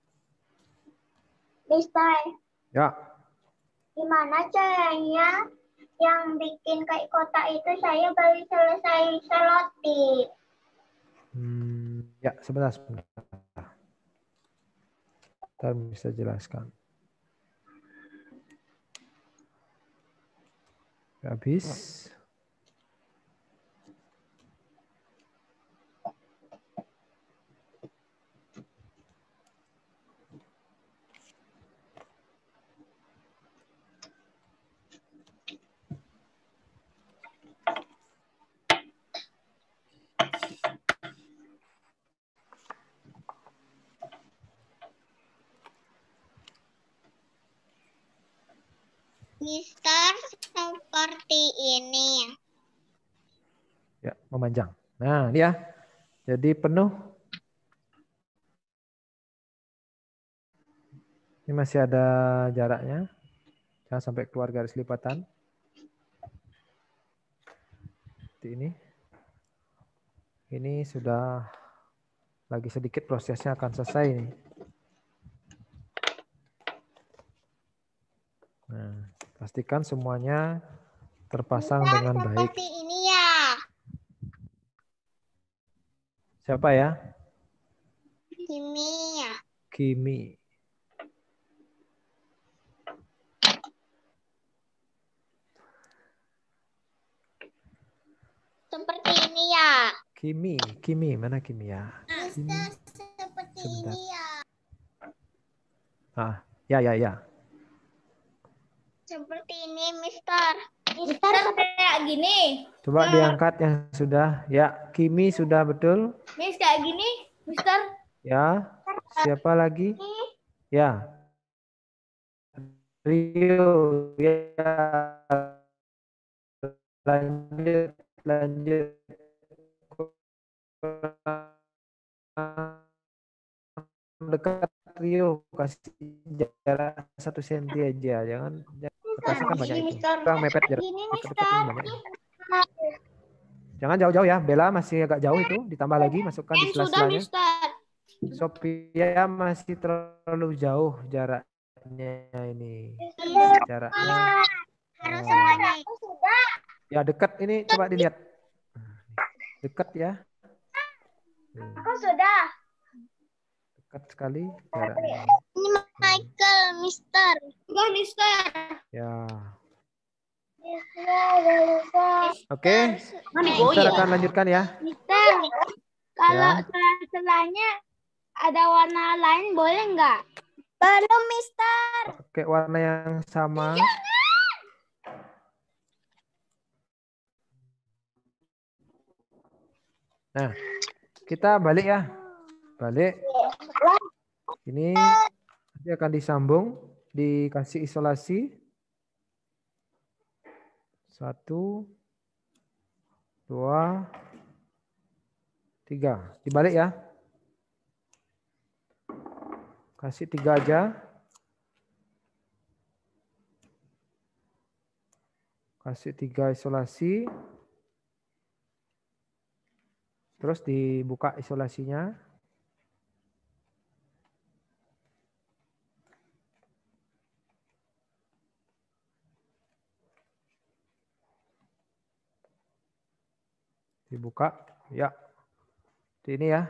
Mister. Ya. Gimana caranya yang bikin kayak kotak itu saya baru selesai selotip. Hmm, ya sebentar sebentar. Ntar bisa jelaskan. Habis. Mister, seperti ini. Ya, memanjang. Nah, ini ya. Jadi penuh. Ini masih ada jaraknya. Jangan sampai keluar garis lipatan. Seperti ini. Ini sudah lagi sedikit prosesnya akan selesai ini. Nah, pastikan semuanya terpasang Mister, dengan baik. seperti ini ya. Siapa ya? Kimi ya. Kimi. Seperti ini ya. Kimi, Kimi, mana Kimi ya? Kimi. Mister, seperti Sebentar. ini ya. Ah, ya, ya, ya. Seperti ini, Mister. Mister kayak gini. Coba diangkat yang sudah. Ya, Kimi sudah betul. Mis kayak gini, Mister. Ya, siapa lagi? Ya. Rio, ya. Lanjut, lanjut. Dekat Rio, kasih jarak satu senti aja, jangan atasnya kan banyak itu. Kurang mepet jarak. Gini, Dekat Mister. ini banyak. Jangan jauh-jauh ya, Bella masih agak jauh itu, ditambah lagi masukkan di sela-selanya. Mister. Sophia masih terlalu jauh jaraknya ini. Jaraknya. Harus Oh. semuanya. Ya dekat ini coba dilihat. Dekat ya. Hmm, Aku sudah. dekat sekali jaraknya. Ini Michael, Mister. Enggak, Mister. Ya. Mister. Oke. Kita akan lanjutkan ya. Mister. Kalau Ya. selah-selahnya ada warna lain boleh nggak? Belum, Mister. Pakai warna yang sama. Nah, kita balik ya. Balik. Ini nanti akan disambung, dikasih isolasi. Satu, dua, tiga. Dibalik ya. Kasih tiga aja. Kasih tiga isolasi. Terus dibuka isolasinya. Dibuka. Ya. Ini ya.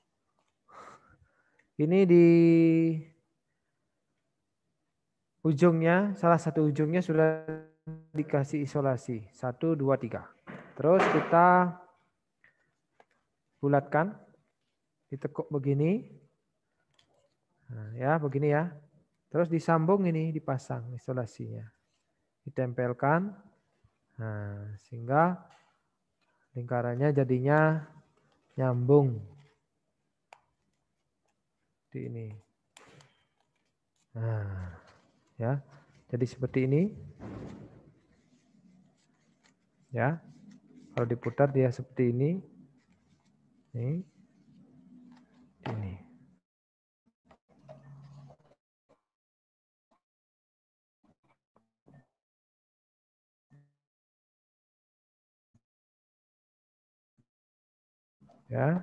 Ini di ujungnya, salah satu ujungnya sudah dikasih isolasi. Satu, dua, tiga. Terus kita bulatkan, ditekuk begini, nah, ya begini ya. Terus disambung ini, dipasang isolasinya, ditempelkan, nah, sehingga lingkarannya jadinya nyambung di ini. Nah, ya, jadi seperti ini, ya. Kalau diputar dia seperti ini. Ini, ini. Ya.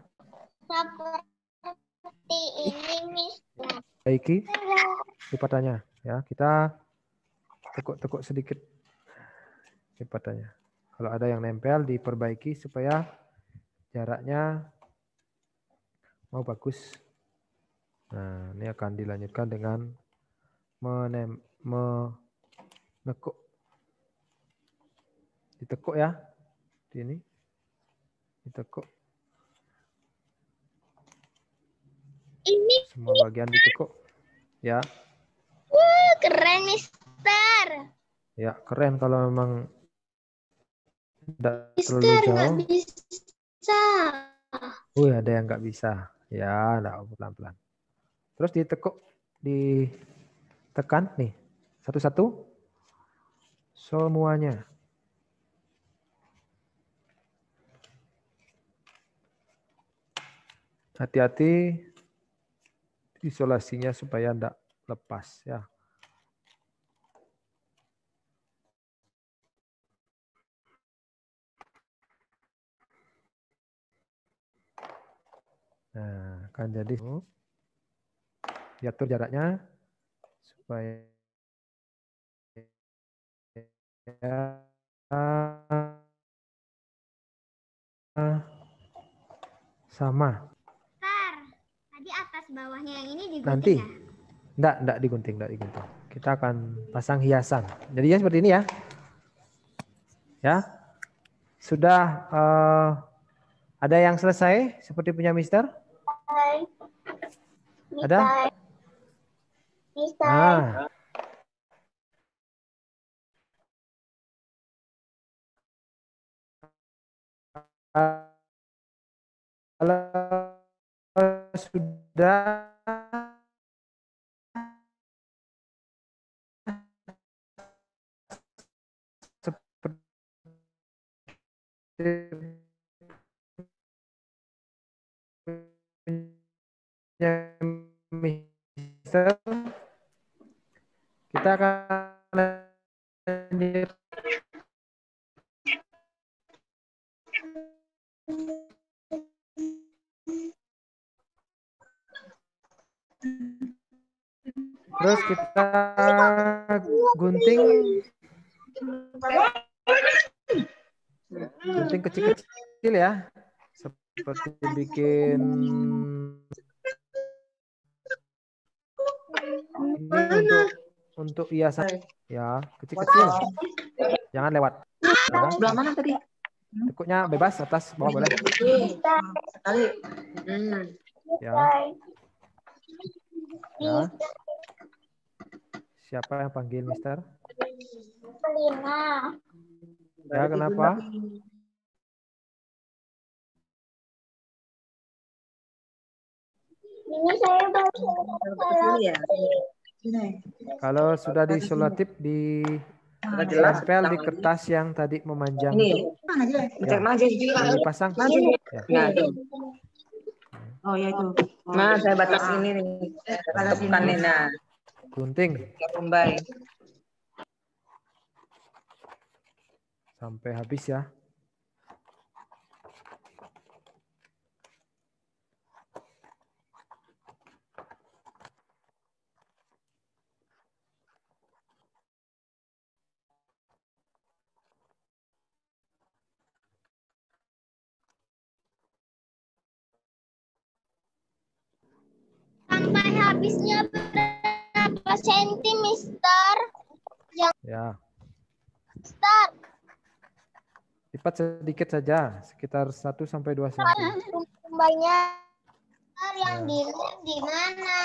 Seperti ini, Mister. Baiki lipatannya, ya. Kita tekuk-tekuk sedikit lipatannya. Kalau ada yang nempel diperbaiki supaya jaraknya mau bagus. Nah, ini akan dilanjutkan dengan menem, menekuk. Ditekuk ya. Di ini. Ditekuk. Ini Semua bagian ditekuk. Ya. uh, keren, Mister. Ya, keren kalau memang tidak terlalu Mister nggak jauh. bisa. Wih, ada yang nggak bisa. Ya, enggak, pelan-pelan. Terus ditekuk, ditekan nih, satu-satu. semuanya. Hati-hati isolasinya supaya tidak lepas ya. Nah, akan jadi diatur jaraknya supaya sama. Tar, tadi atas bawahnya yang ini digunting Nanti, ya? enggak, enggak digunting, enggak digunting. Kita akan pasang hiasan. Jadinya seperti ini ya. Ya, sudah uh, ada yang selesai seperti punya Mister? Ada? Mister. Nah. Kalau sudah seperti Mister, kita akan lanjut. Terus kita gunting gunting kecil-kecil ya, seperti bikin ini untuk untuk hiasan ya, kecil-kecil, jangan lewat ya. Sebelah mana tadi? Tekuknya bebas, atas bawah boleh Sekali. Hmm. ya. Ya. Siapa yang panggil Mister? Lina. Ya, kenapa? Ini saya baru Sini ya. Sini. Kalau sudah disolatif di tempel di kertas yang tadi memanjang Ini. itu, Cek maju. dipasang. Maju. Ya. Nah, tuh. Oh ya itu. Nah, saya batas ini nih. Tekan nih, nah. Gunting Rumbai. sampai habis ya. Sampai habisnya berapa senti, Mister? Ya. Mister, Lipat sedikit saja, sekitar satu sampai dua senti. Rumbainya yang Ya. dilem di mana?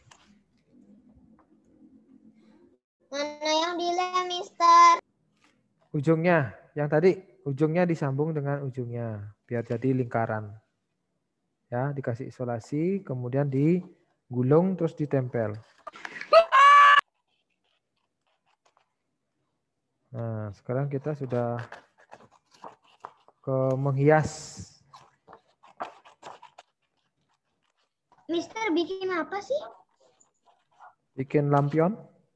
Mana yang dilem, Mister? Ujungnya, yang tadi ujungnya disambung dengan ujungnya biar jadi lingkaran. Ya, dikasih isolasi, kemudian digulung terus ditempel. Nah, sekarang kita sudah ke menghias. Mister bikin apa sih? Bikin lampion.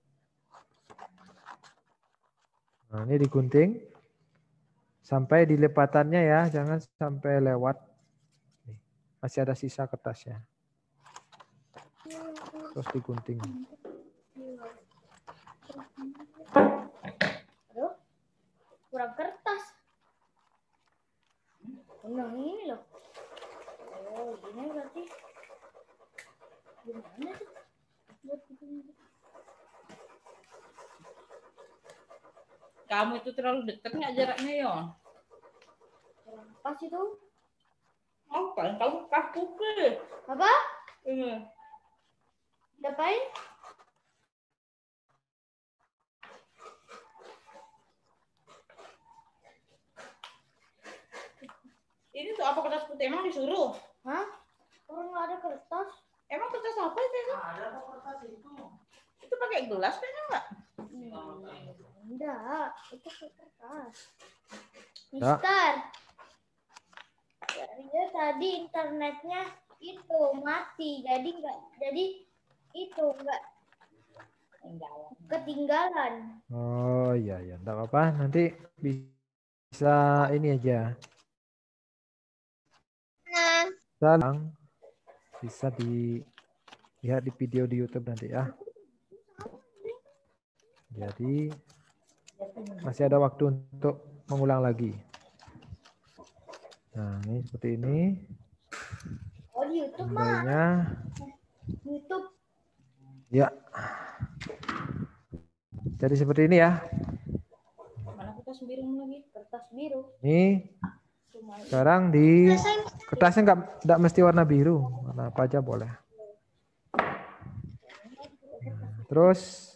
Nah, ini digunting sampai di lepatannya ya, jangan sampai lewat. Nih, masih ada sisa kertasnya. Terus digunting. Aduh, kurang kertas. Nah, ini loh. Oh, ini berarti gimana tuh? Kamu itu terlalu dekat nggak jaraknya, Yon? Kurang pas itu. Apa? Kamu kaku ke? Apa? Ini. Ngapain? Ini tuh apa kertas putih? Emang disuruh? Hah? Orang nggak ada kertas. Emang kertas apa itu? Ada kok kertas itu. Itu pakai gelas kayaknya nggak? Hmm. Enggak, itu kertas. Enggak. Mister, dia tadi internetnya itu mati, jadi enggak, jadi itu enggak ketinggalan. Oh iya ya, enggak apa-apa. Nanti bisa ini aja. Nah, Bisa, bisa dilihat di video di YouTube nanti ya. Jadi masih ada waktu untuk mengulang lagi. Nah, ini seperti ini. oh di YouTube mah. Kembalinya. YouTube. Ya. Jadi seperti ini ya. Mana kertas biru lagi? Kertas biru. Ini sekarang di kertasnya nggak nggak mesti warna biru, warna apa aja boleh. Nah, terus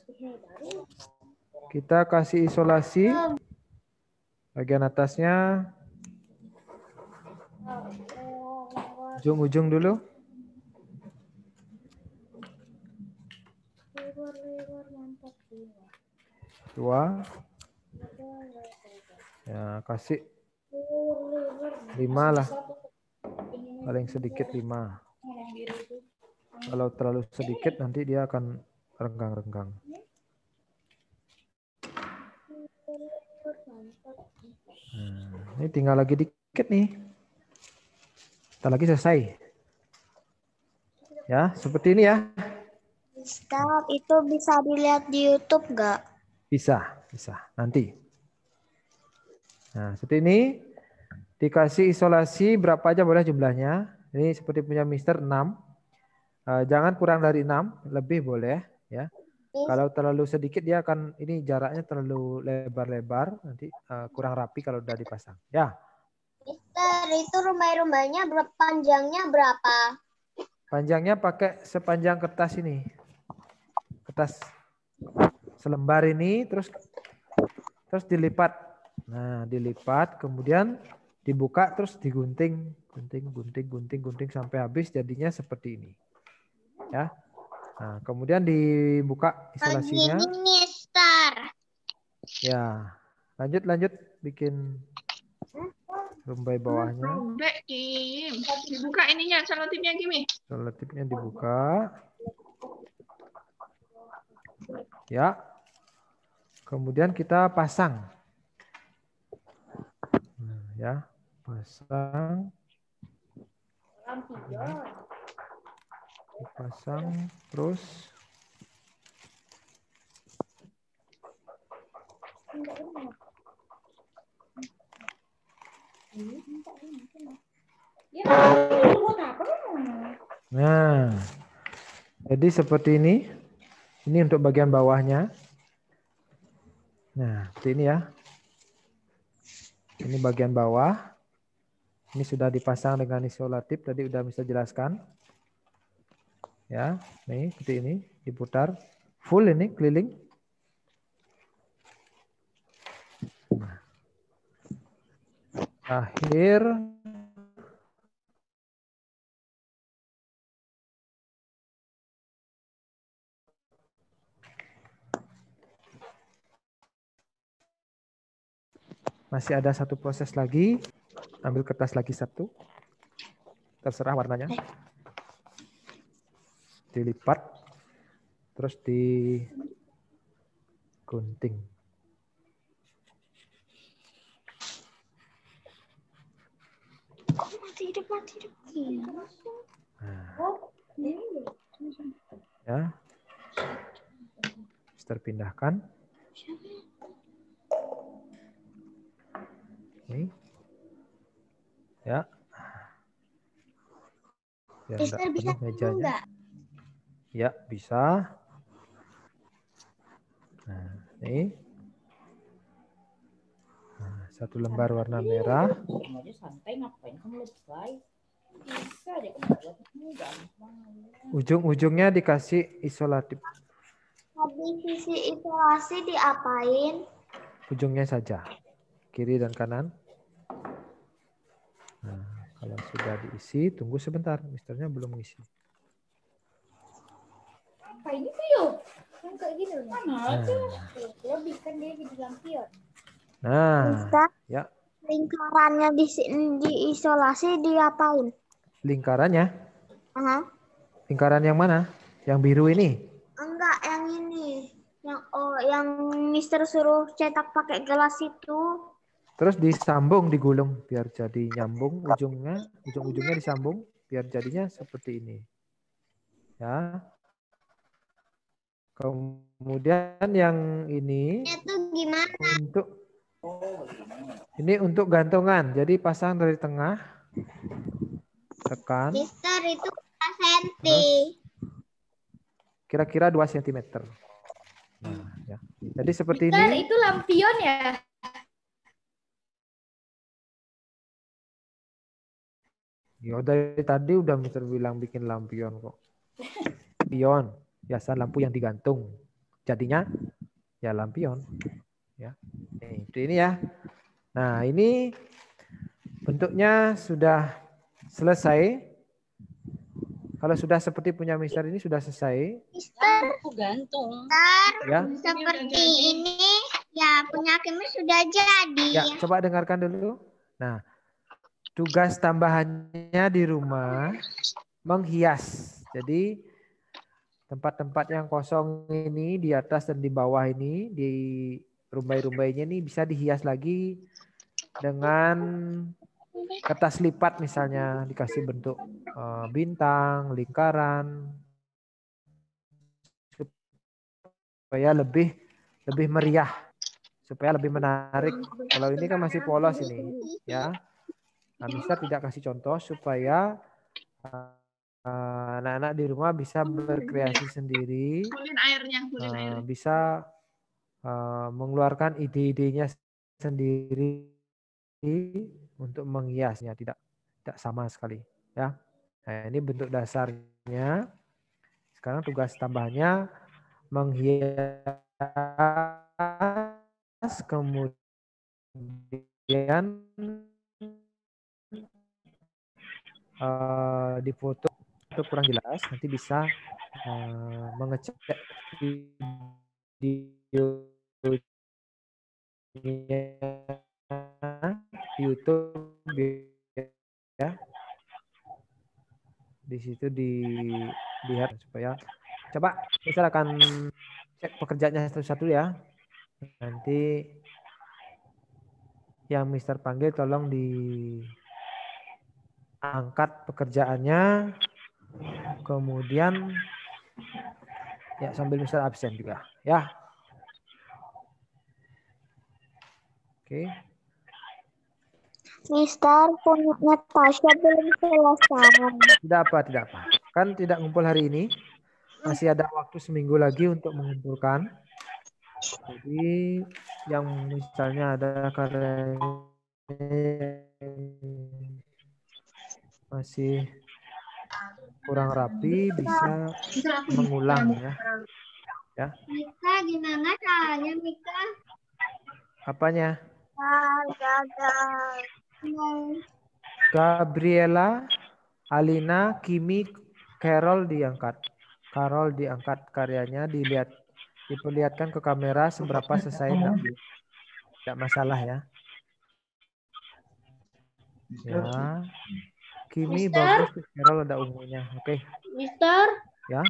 kita kasih isolasi bagian atasnya, ujung-ujung dulu. Dua. Ya, kasih lima lah. Paling sedikit lima. Kalau terlalu sedikit nanti dia akan renggang-renggang. Nah, ini tinggal lagi dikit nih. Kita lagi selesai. Ya, seperti ini ya. Mister, itu bisa dilihat di YouTube nggak? Bisa, bisa. Nanti. Nah, seperti ini. Dikasih isolasi berapa aja boleh jumlahnya. Ini seperti punya Mister enam. Uh, jangan kurang dari enam, lebih boleh ya. Kalau terlalu sedikit dia akan ini jaraknya terlalu lebar-lebar, nanti uh, kurang rapi kalau udah dipasang. Ya. Mister, itu rumbai-rumbainya berapa, panjangnya berapa? Panjangnya pakai sepanjang kertas ini. Kertas selembar ini terus terus dilipat. Nah, dilipat kemudian dibuka terus digunting, gunting, gunting, gunting, gunting sampai habis jadinya seperti ini. Ya. Nah, kemudian dibuka isolasinya. Begini, Mister. Ya. Lanjut lanjut bikin rumbai bawahnya. Robek, Kim. Dibuka ininya, selotipnya, Kimi. Selotipnya dibuka. Ya. Kemudian kita pasang. Nah, ya, pasang. Dipasang terus. Nah, jadi seperti ini. Ini untuk bagian bawahnya. Nah, seperti ini ya. Ini bagian bawah. Ini sudah dipasang dengan isolatif. Tadi udah bisa jelaskan. Ya, nih seperti ini. Diputar. Full ini, keliling. Nah. Akhir. Masih ada satu proses lagi. Ambil kertas lagi satu. Terserah warnanya. Dilipat. Terus digunting. Mati hidup, mati hidup. Nah. Ya. Mister pindahkan. Ini. Ya. Ya, Mister bisa mejanya. enggak? Ya, bisa. Nah, ini. Nah, satu lembar warna merah. Kamu aja santai, ngapain kamu lebay? Bisa aja kamu buat. Ujung-ujungnya dikasih isolatif. Habis isi isolasi diapain? Ujungnya saja. Kiri dan kanan. Nah, kalau sudah diisi, tunggu sebentar. Misternya belum mengisi. Apa ini tuh yuk? Kan kayak gini loh. Nah, Lebih kan dia jadi lampion. nah Bisa ya lingkarannya di diisolasi diapain? lingkarannya. Aha. Lingkaran yang mana? Yang biru ini? Enggak, yang ini. Yang oh, yang Mister suruh cetak pakai gelas itu. Terus disambung, digulung biar jadi nyambung ujungnya, ujung-ujungnya disambung biar jadinya seperti ini. Ya. Kemudian yang ini Itu gimana? untuk ini untuk gantungan. Jadi pasang dari tengah, tekan, Mister itu berapa senti? kira-kira dua sentimeter. Nah, ya. Jadi seperti Mister, ini. itu lampion ya? Ya dari tadi udah Mister bilang bikin lampion kok. Lampion, biasa lampu yang digantung. Jadinya ya lampion. Ya. Nih, itu ini ya. Nah, ini bentuknya sudah selesai. Kalau sudah seperti punya Mister ini sudah selesai. Mister, gantung. Ya. seperti ini ya punya Kimi sudah jadi. Ya, coba dengarkan dulu. Nah, tugas tambahannya di rumah menghias. Jadi tempat-tempat yang kosong ini di atas dan di bawah ini, di rumbai-rumbainya ini bisa dihias lagi dengan kertas lipat misalnya, dikasih bentuk uh, bintang, lingkaran, supaya lebih lebih meriah, supaya lebih menarik. Kalau ini kan masih polos ini, ya. Nah, Mister tidak kasih contoh supaya anak-anak uh, di rumah bisa berkreasi sendiri, uh, bisa uh, mengeluarkan ide-idenya sendiri untuk menghiasnya, tidak tidak sama sekali, ya. Nah, ini bentuk dasarnya. Sekarang tugas tambahannya menghias, kemudian uh, difoto. Itu kurang jelas, nanti bisa uh, mengecek video di YouTube ya. Di situ dilihat supaya coba Mister akan cek pekerjaannya satu-satu ya. Nanti yang Mister panggil tolong diangkat pekerjaannya, kemudian ya sambil Mister absen juga ya. Oke. Mister, punya Tasya belum selesai. Tidak apa, tidak apa. Kan tidak ngumpul hari ini. Masih ada waktu seminggu lagi untuk mengumpulkan. Jadi yang misalnya ada karya masih kurang rapi bisa mengulang ya. Ya. Mika, gimana caranya Mika? Apanya? Gagal. Gabriela, Alina, Kimi, Carol diangkat. Carol diangkat karyanya, dilihat, diperlihatkan ke kamera seberapa selesai, enggak, enggak masalah ya. Ya, Kimi Mister? bagus, Carol ada ungunya. Oke. Mister? Ya.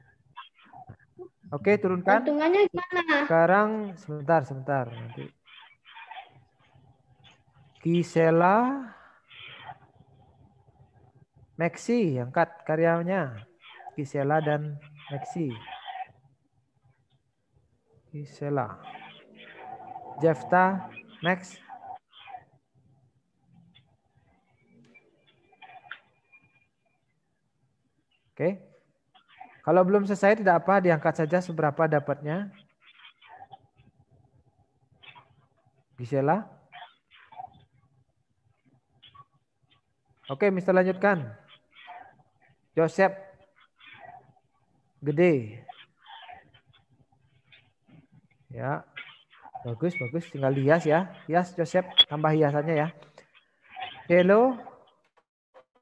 Oke, turunkan. Gantungannya gimana? Sekarang sebentar, sebentar. Nanti. Gisela, Maxi, angkat karyanya. Gisela dan Maxi. Gisela. Jefta, Max. Oke. Kalau belum selesai tidak apa, diangkat saja seberapa dapatnya. Gisela. Oke, Mister lanjutkan. Joseph. Gede. Ya. Bagus, bagus. Tinggal hias ya. Hias Joseph, tambah hiasannya ya. Hello.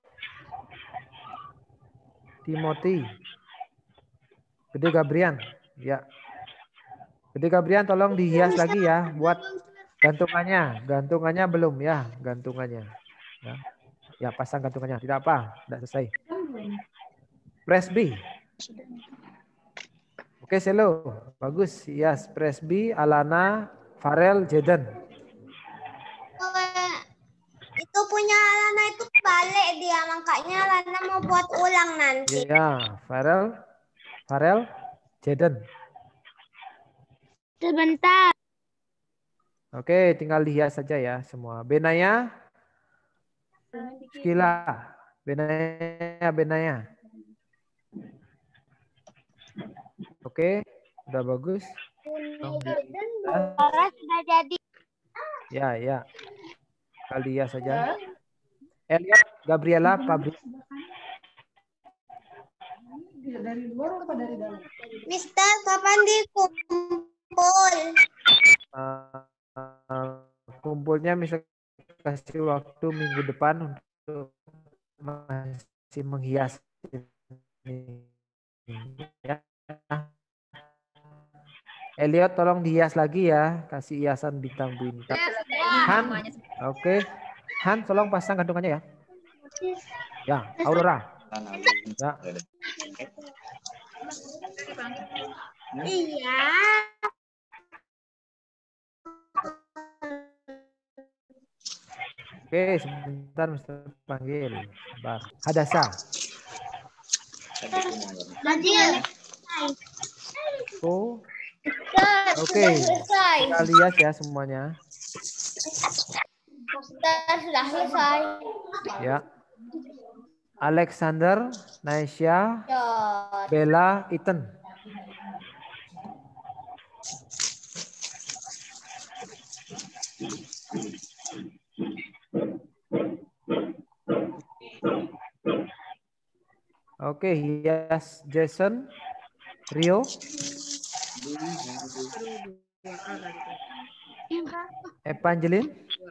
Timothy. Gede Gabrian. Ya. Jadi Gabrian tolong dihias lagi ya buat gantungannya. Gantungannya belum ya, gantungannya. Ya, ya pasang gantungannya. Tidak apa, tidak selesai. Press B. Oke, Selo. Bagus. Yes, press B, Alana, Farel, Jaden. Itu punya Lana itu balik dia, makanya Lana mau buat ulang nanti. Ya, Farel, Farel, Jaden. Sebentar. Oke, tinggal dihias saja ya semua. Benaya, Skila, Benaya, Benaya. Oke, udah bagus. Suara sudah jadi. Ya, ya. Kali ya saja. Elliot, Gabriela, Pabri. Dari luar apa dari dalam? Mister, kapan dikumpul? Uh, uh, kumpulnya misalnya kasih waktu minggu depan untuk masih menghias ini. Ya. Elliot tolong dihias lagi ya, kasih hiasan bintang-bintang. Han, oke. Okay. Han, tolong pasang gantungannya ya. Ya, Aurora. Ya. Iya. Oke, sebentar Mister panggil. Sabar. Hadasa. Hadir. Oh. Oke. Kita lihat ya semuanya. Sudah selesai. Ya. Alexander, Naisha, Bella, Ethan. Oke, hias Jason, Rio, Evangeline,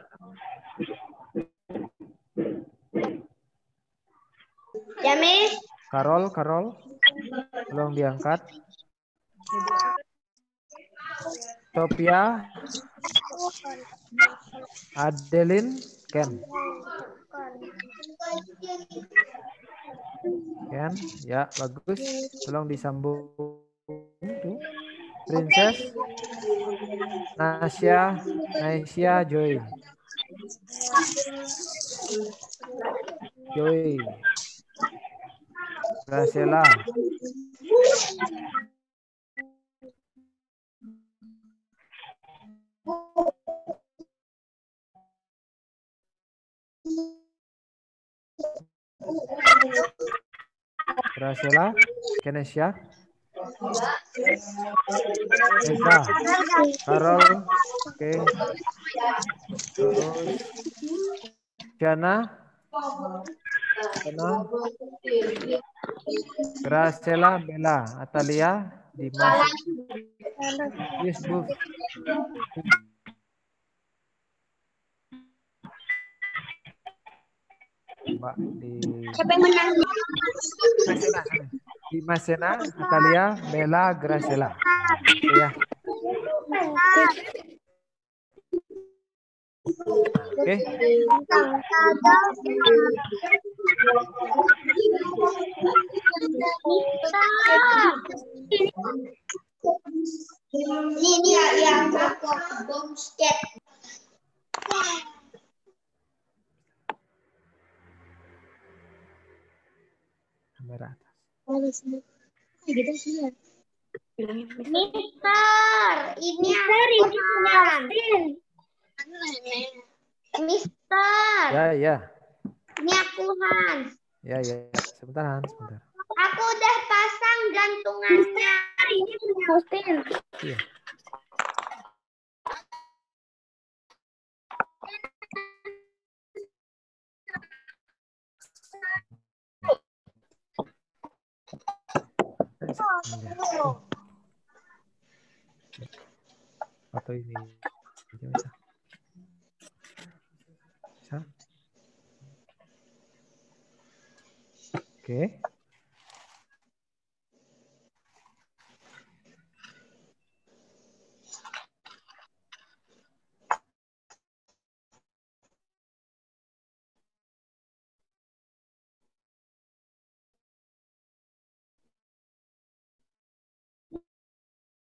Jamis, Carol, Carol, tolong diangkat. Sophia, Adeline, Ken. Ken, ya bagus. Tolong disambung. Tuh. Princess, Nasya, Nasya, Joy. Joy. Graciela. Graciela, Kenesha, Eza, Carol, oke, okay. Terus Jana, Jana, Graciela, Bella, Atalia, Dimas, yes, Bu. Mbak di siapa yang menang? Masena, di Masena, Atalia, Bella, Graciela. Ya. Oke. Ini yang basket. Kamera atas. Mister, ini aku Mister. Ya, ya. Ini aku Hans. Ya, ya. Sebentar Hans, sebentar. Aku udah pasang gantungannya. Ini punya Austin. Iya. Atau ini bisa. Bisa. Oke.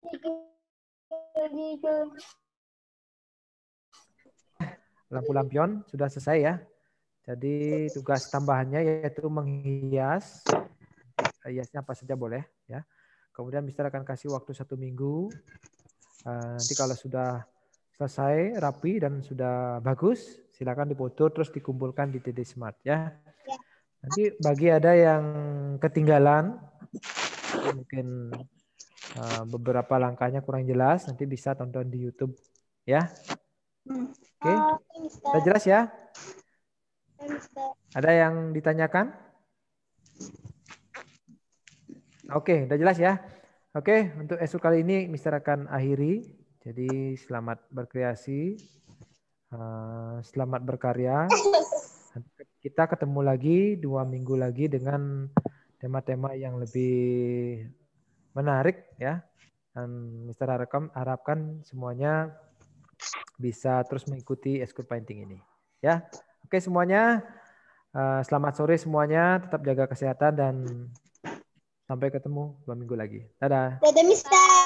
Lampu lampion sudah selesai ya. Jadi tugas tambahannya yaitu menghias. Hiasnya apa saja boleh ya. Kemudian Mister akan kasih waktu satu minggu. Uh, nanti kalau sudah selesai rapi dan sudah bagus, silakan dipoto terus dikumpulkan di D D Smart ya. Nanti bagi ada yang ketinggalan, mungkin uh, beberapa langkahnya kurang jelas, nanti bisa tonton di YouTube ya. Oke, okay. Sudah jelas ya? Ada yang ditanyakan? Oke, udah jelas ya. Oke, untuk esok kali ini Mister akan akhiri. Jadi selamat berkreasi, selamat berkarya. Kita ketemu lagi dua minggu lagi dengan tema-tema yang lebih menarik ya. Dan Mister harapkan, harapkan semuanya bisa terus mengikuti Eskul Painting ini. Ya, oke semuanya. Selamat sore semuanya. Tetap jaga kesehatan dan sampai ketemu dua minggu lagi. Dadah. Dadah, Mister.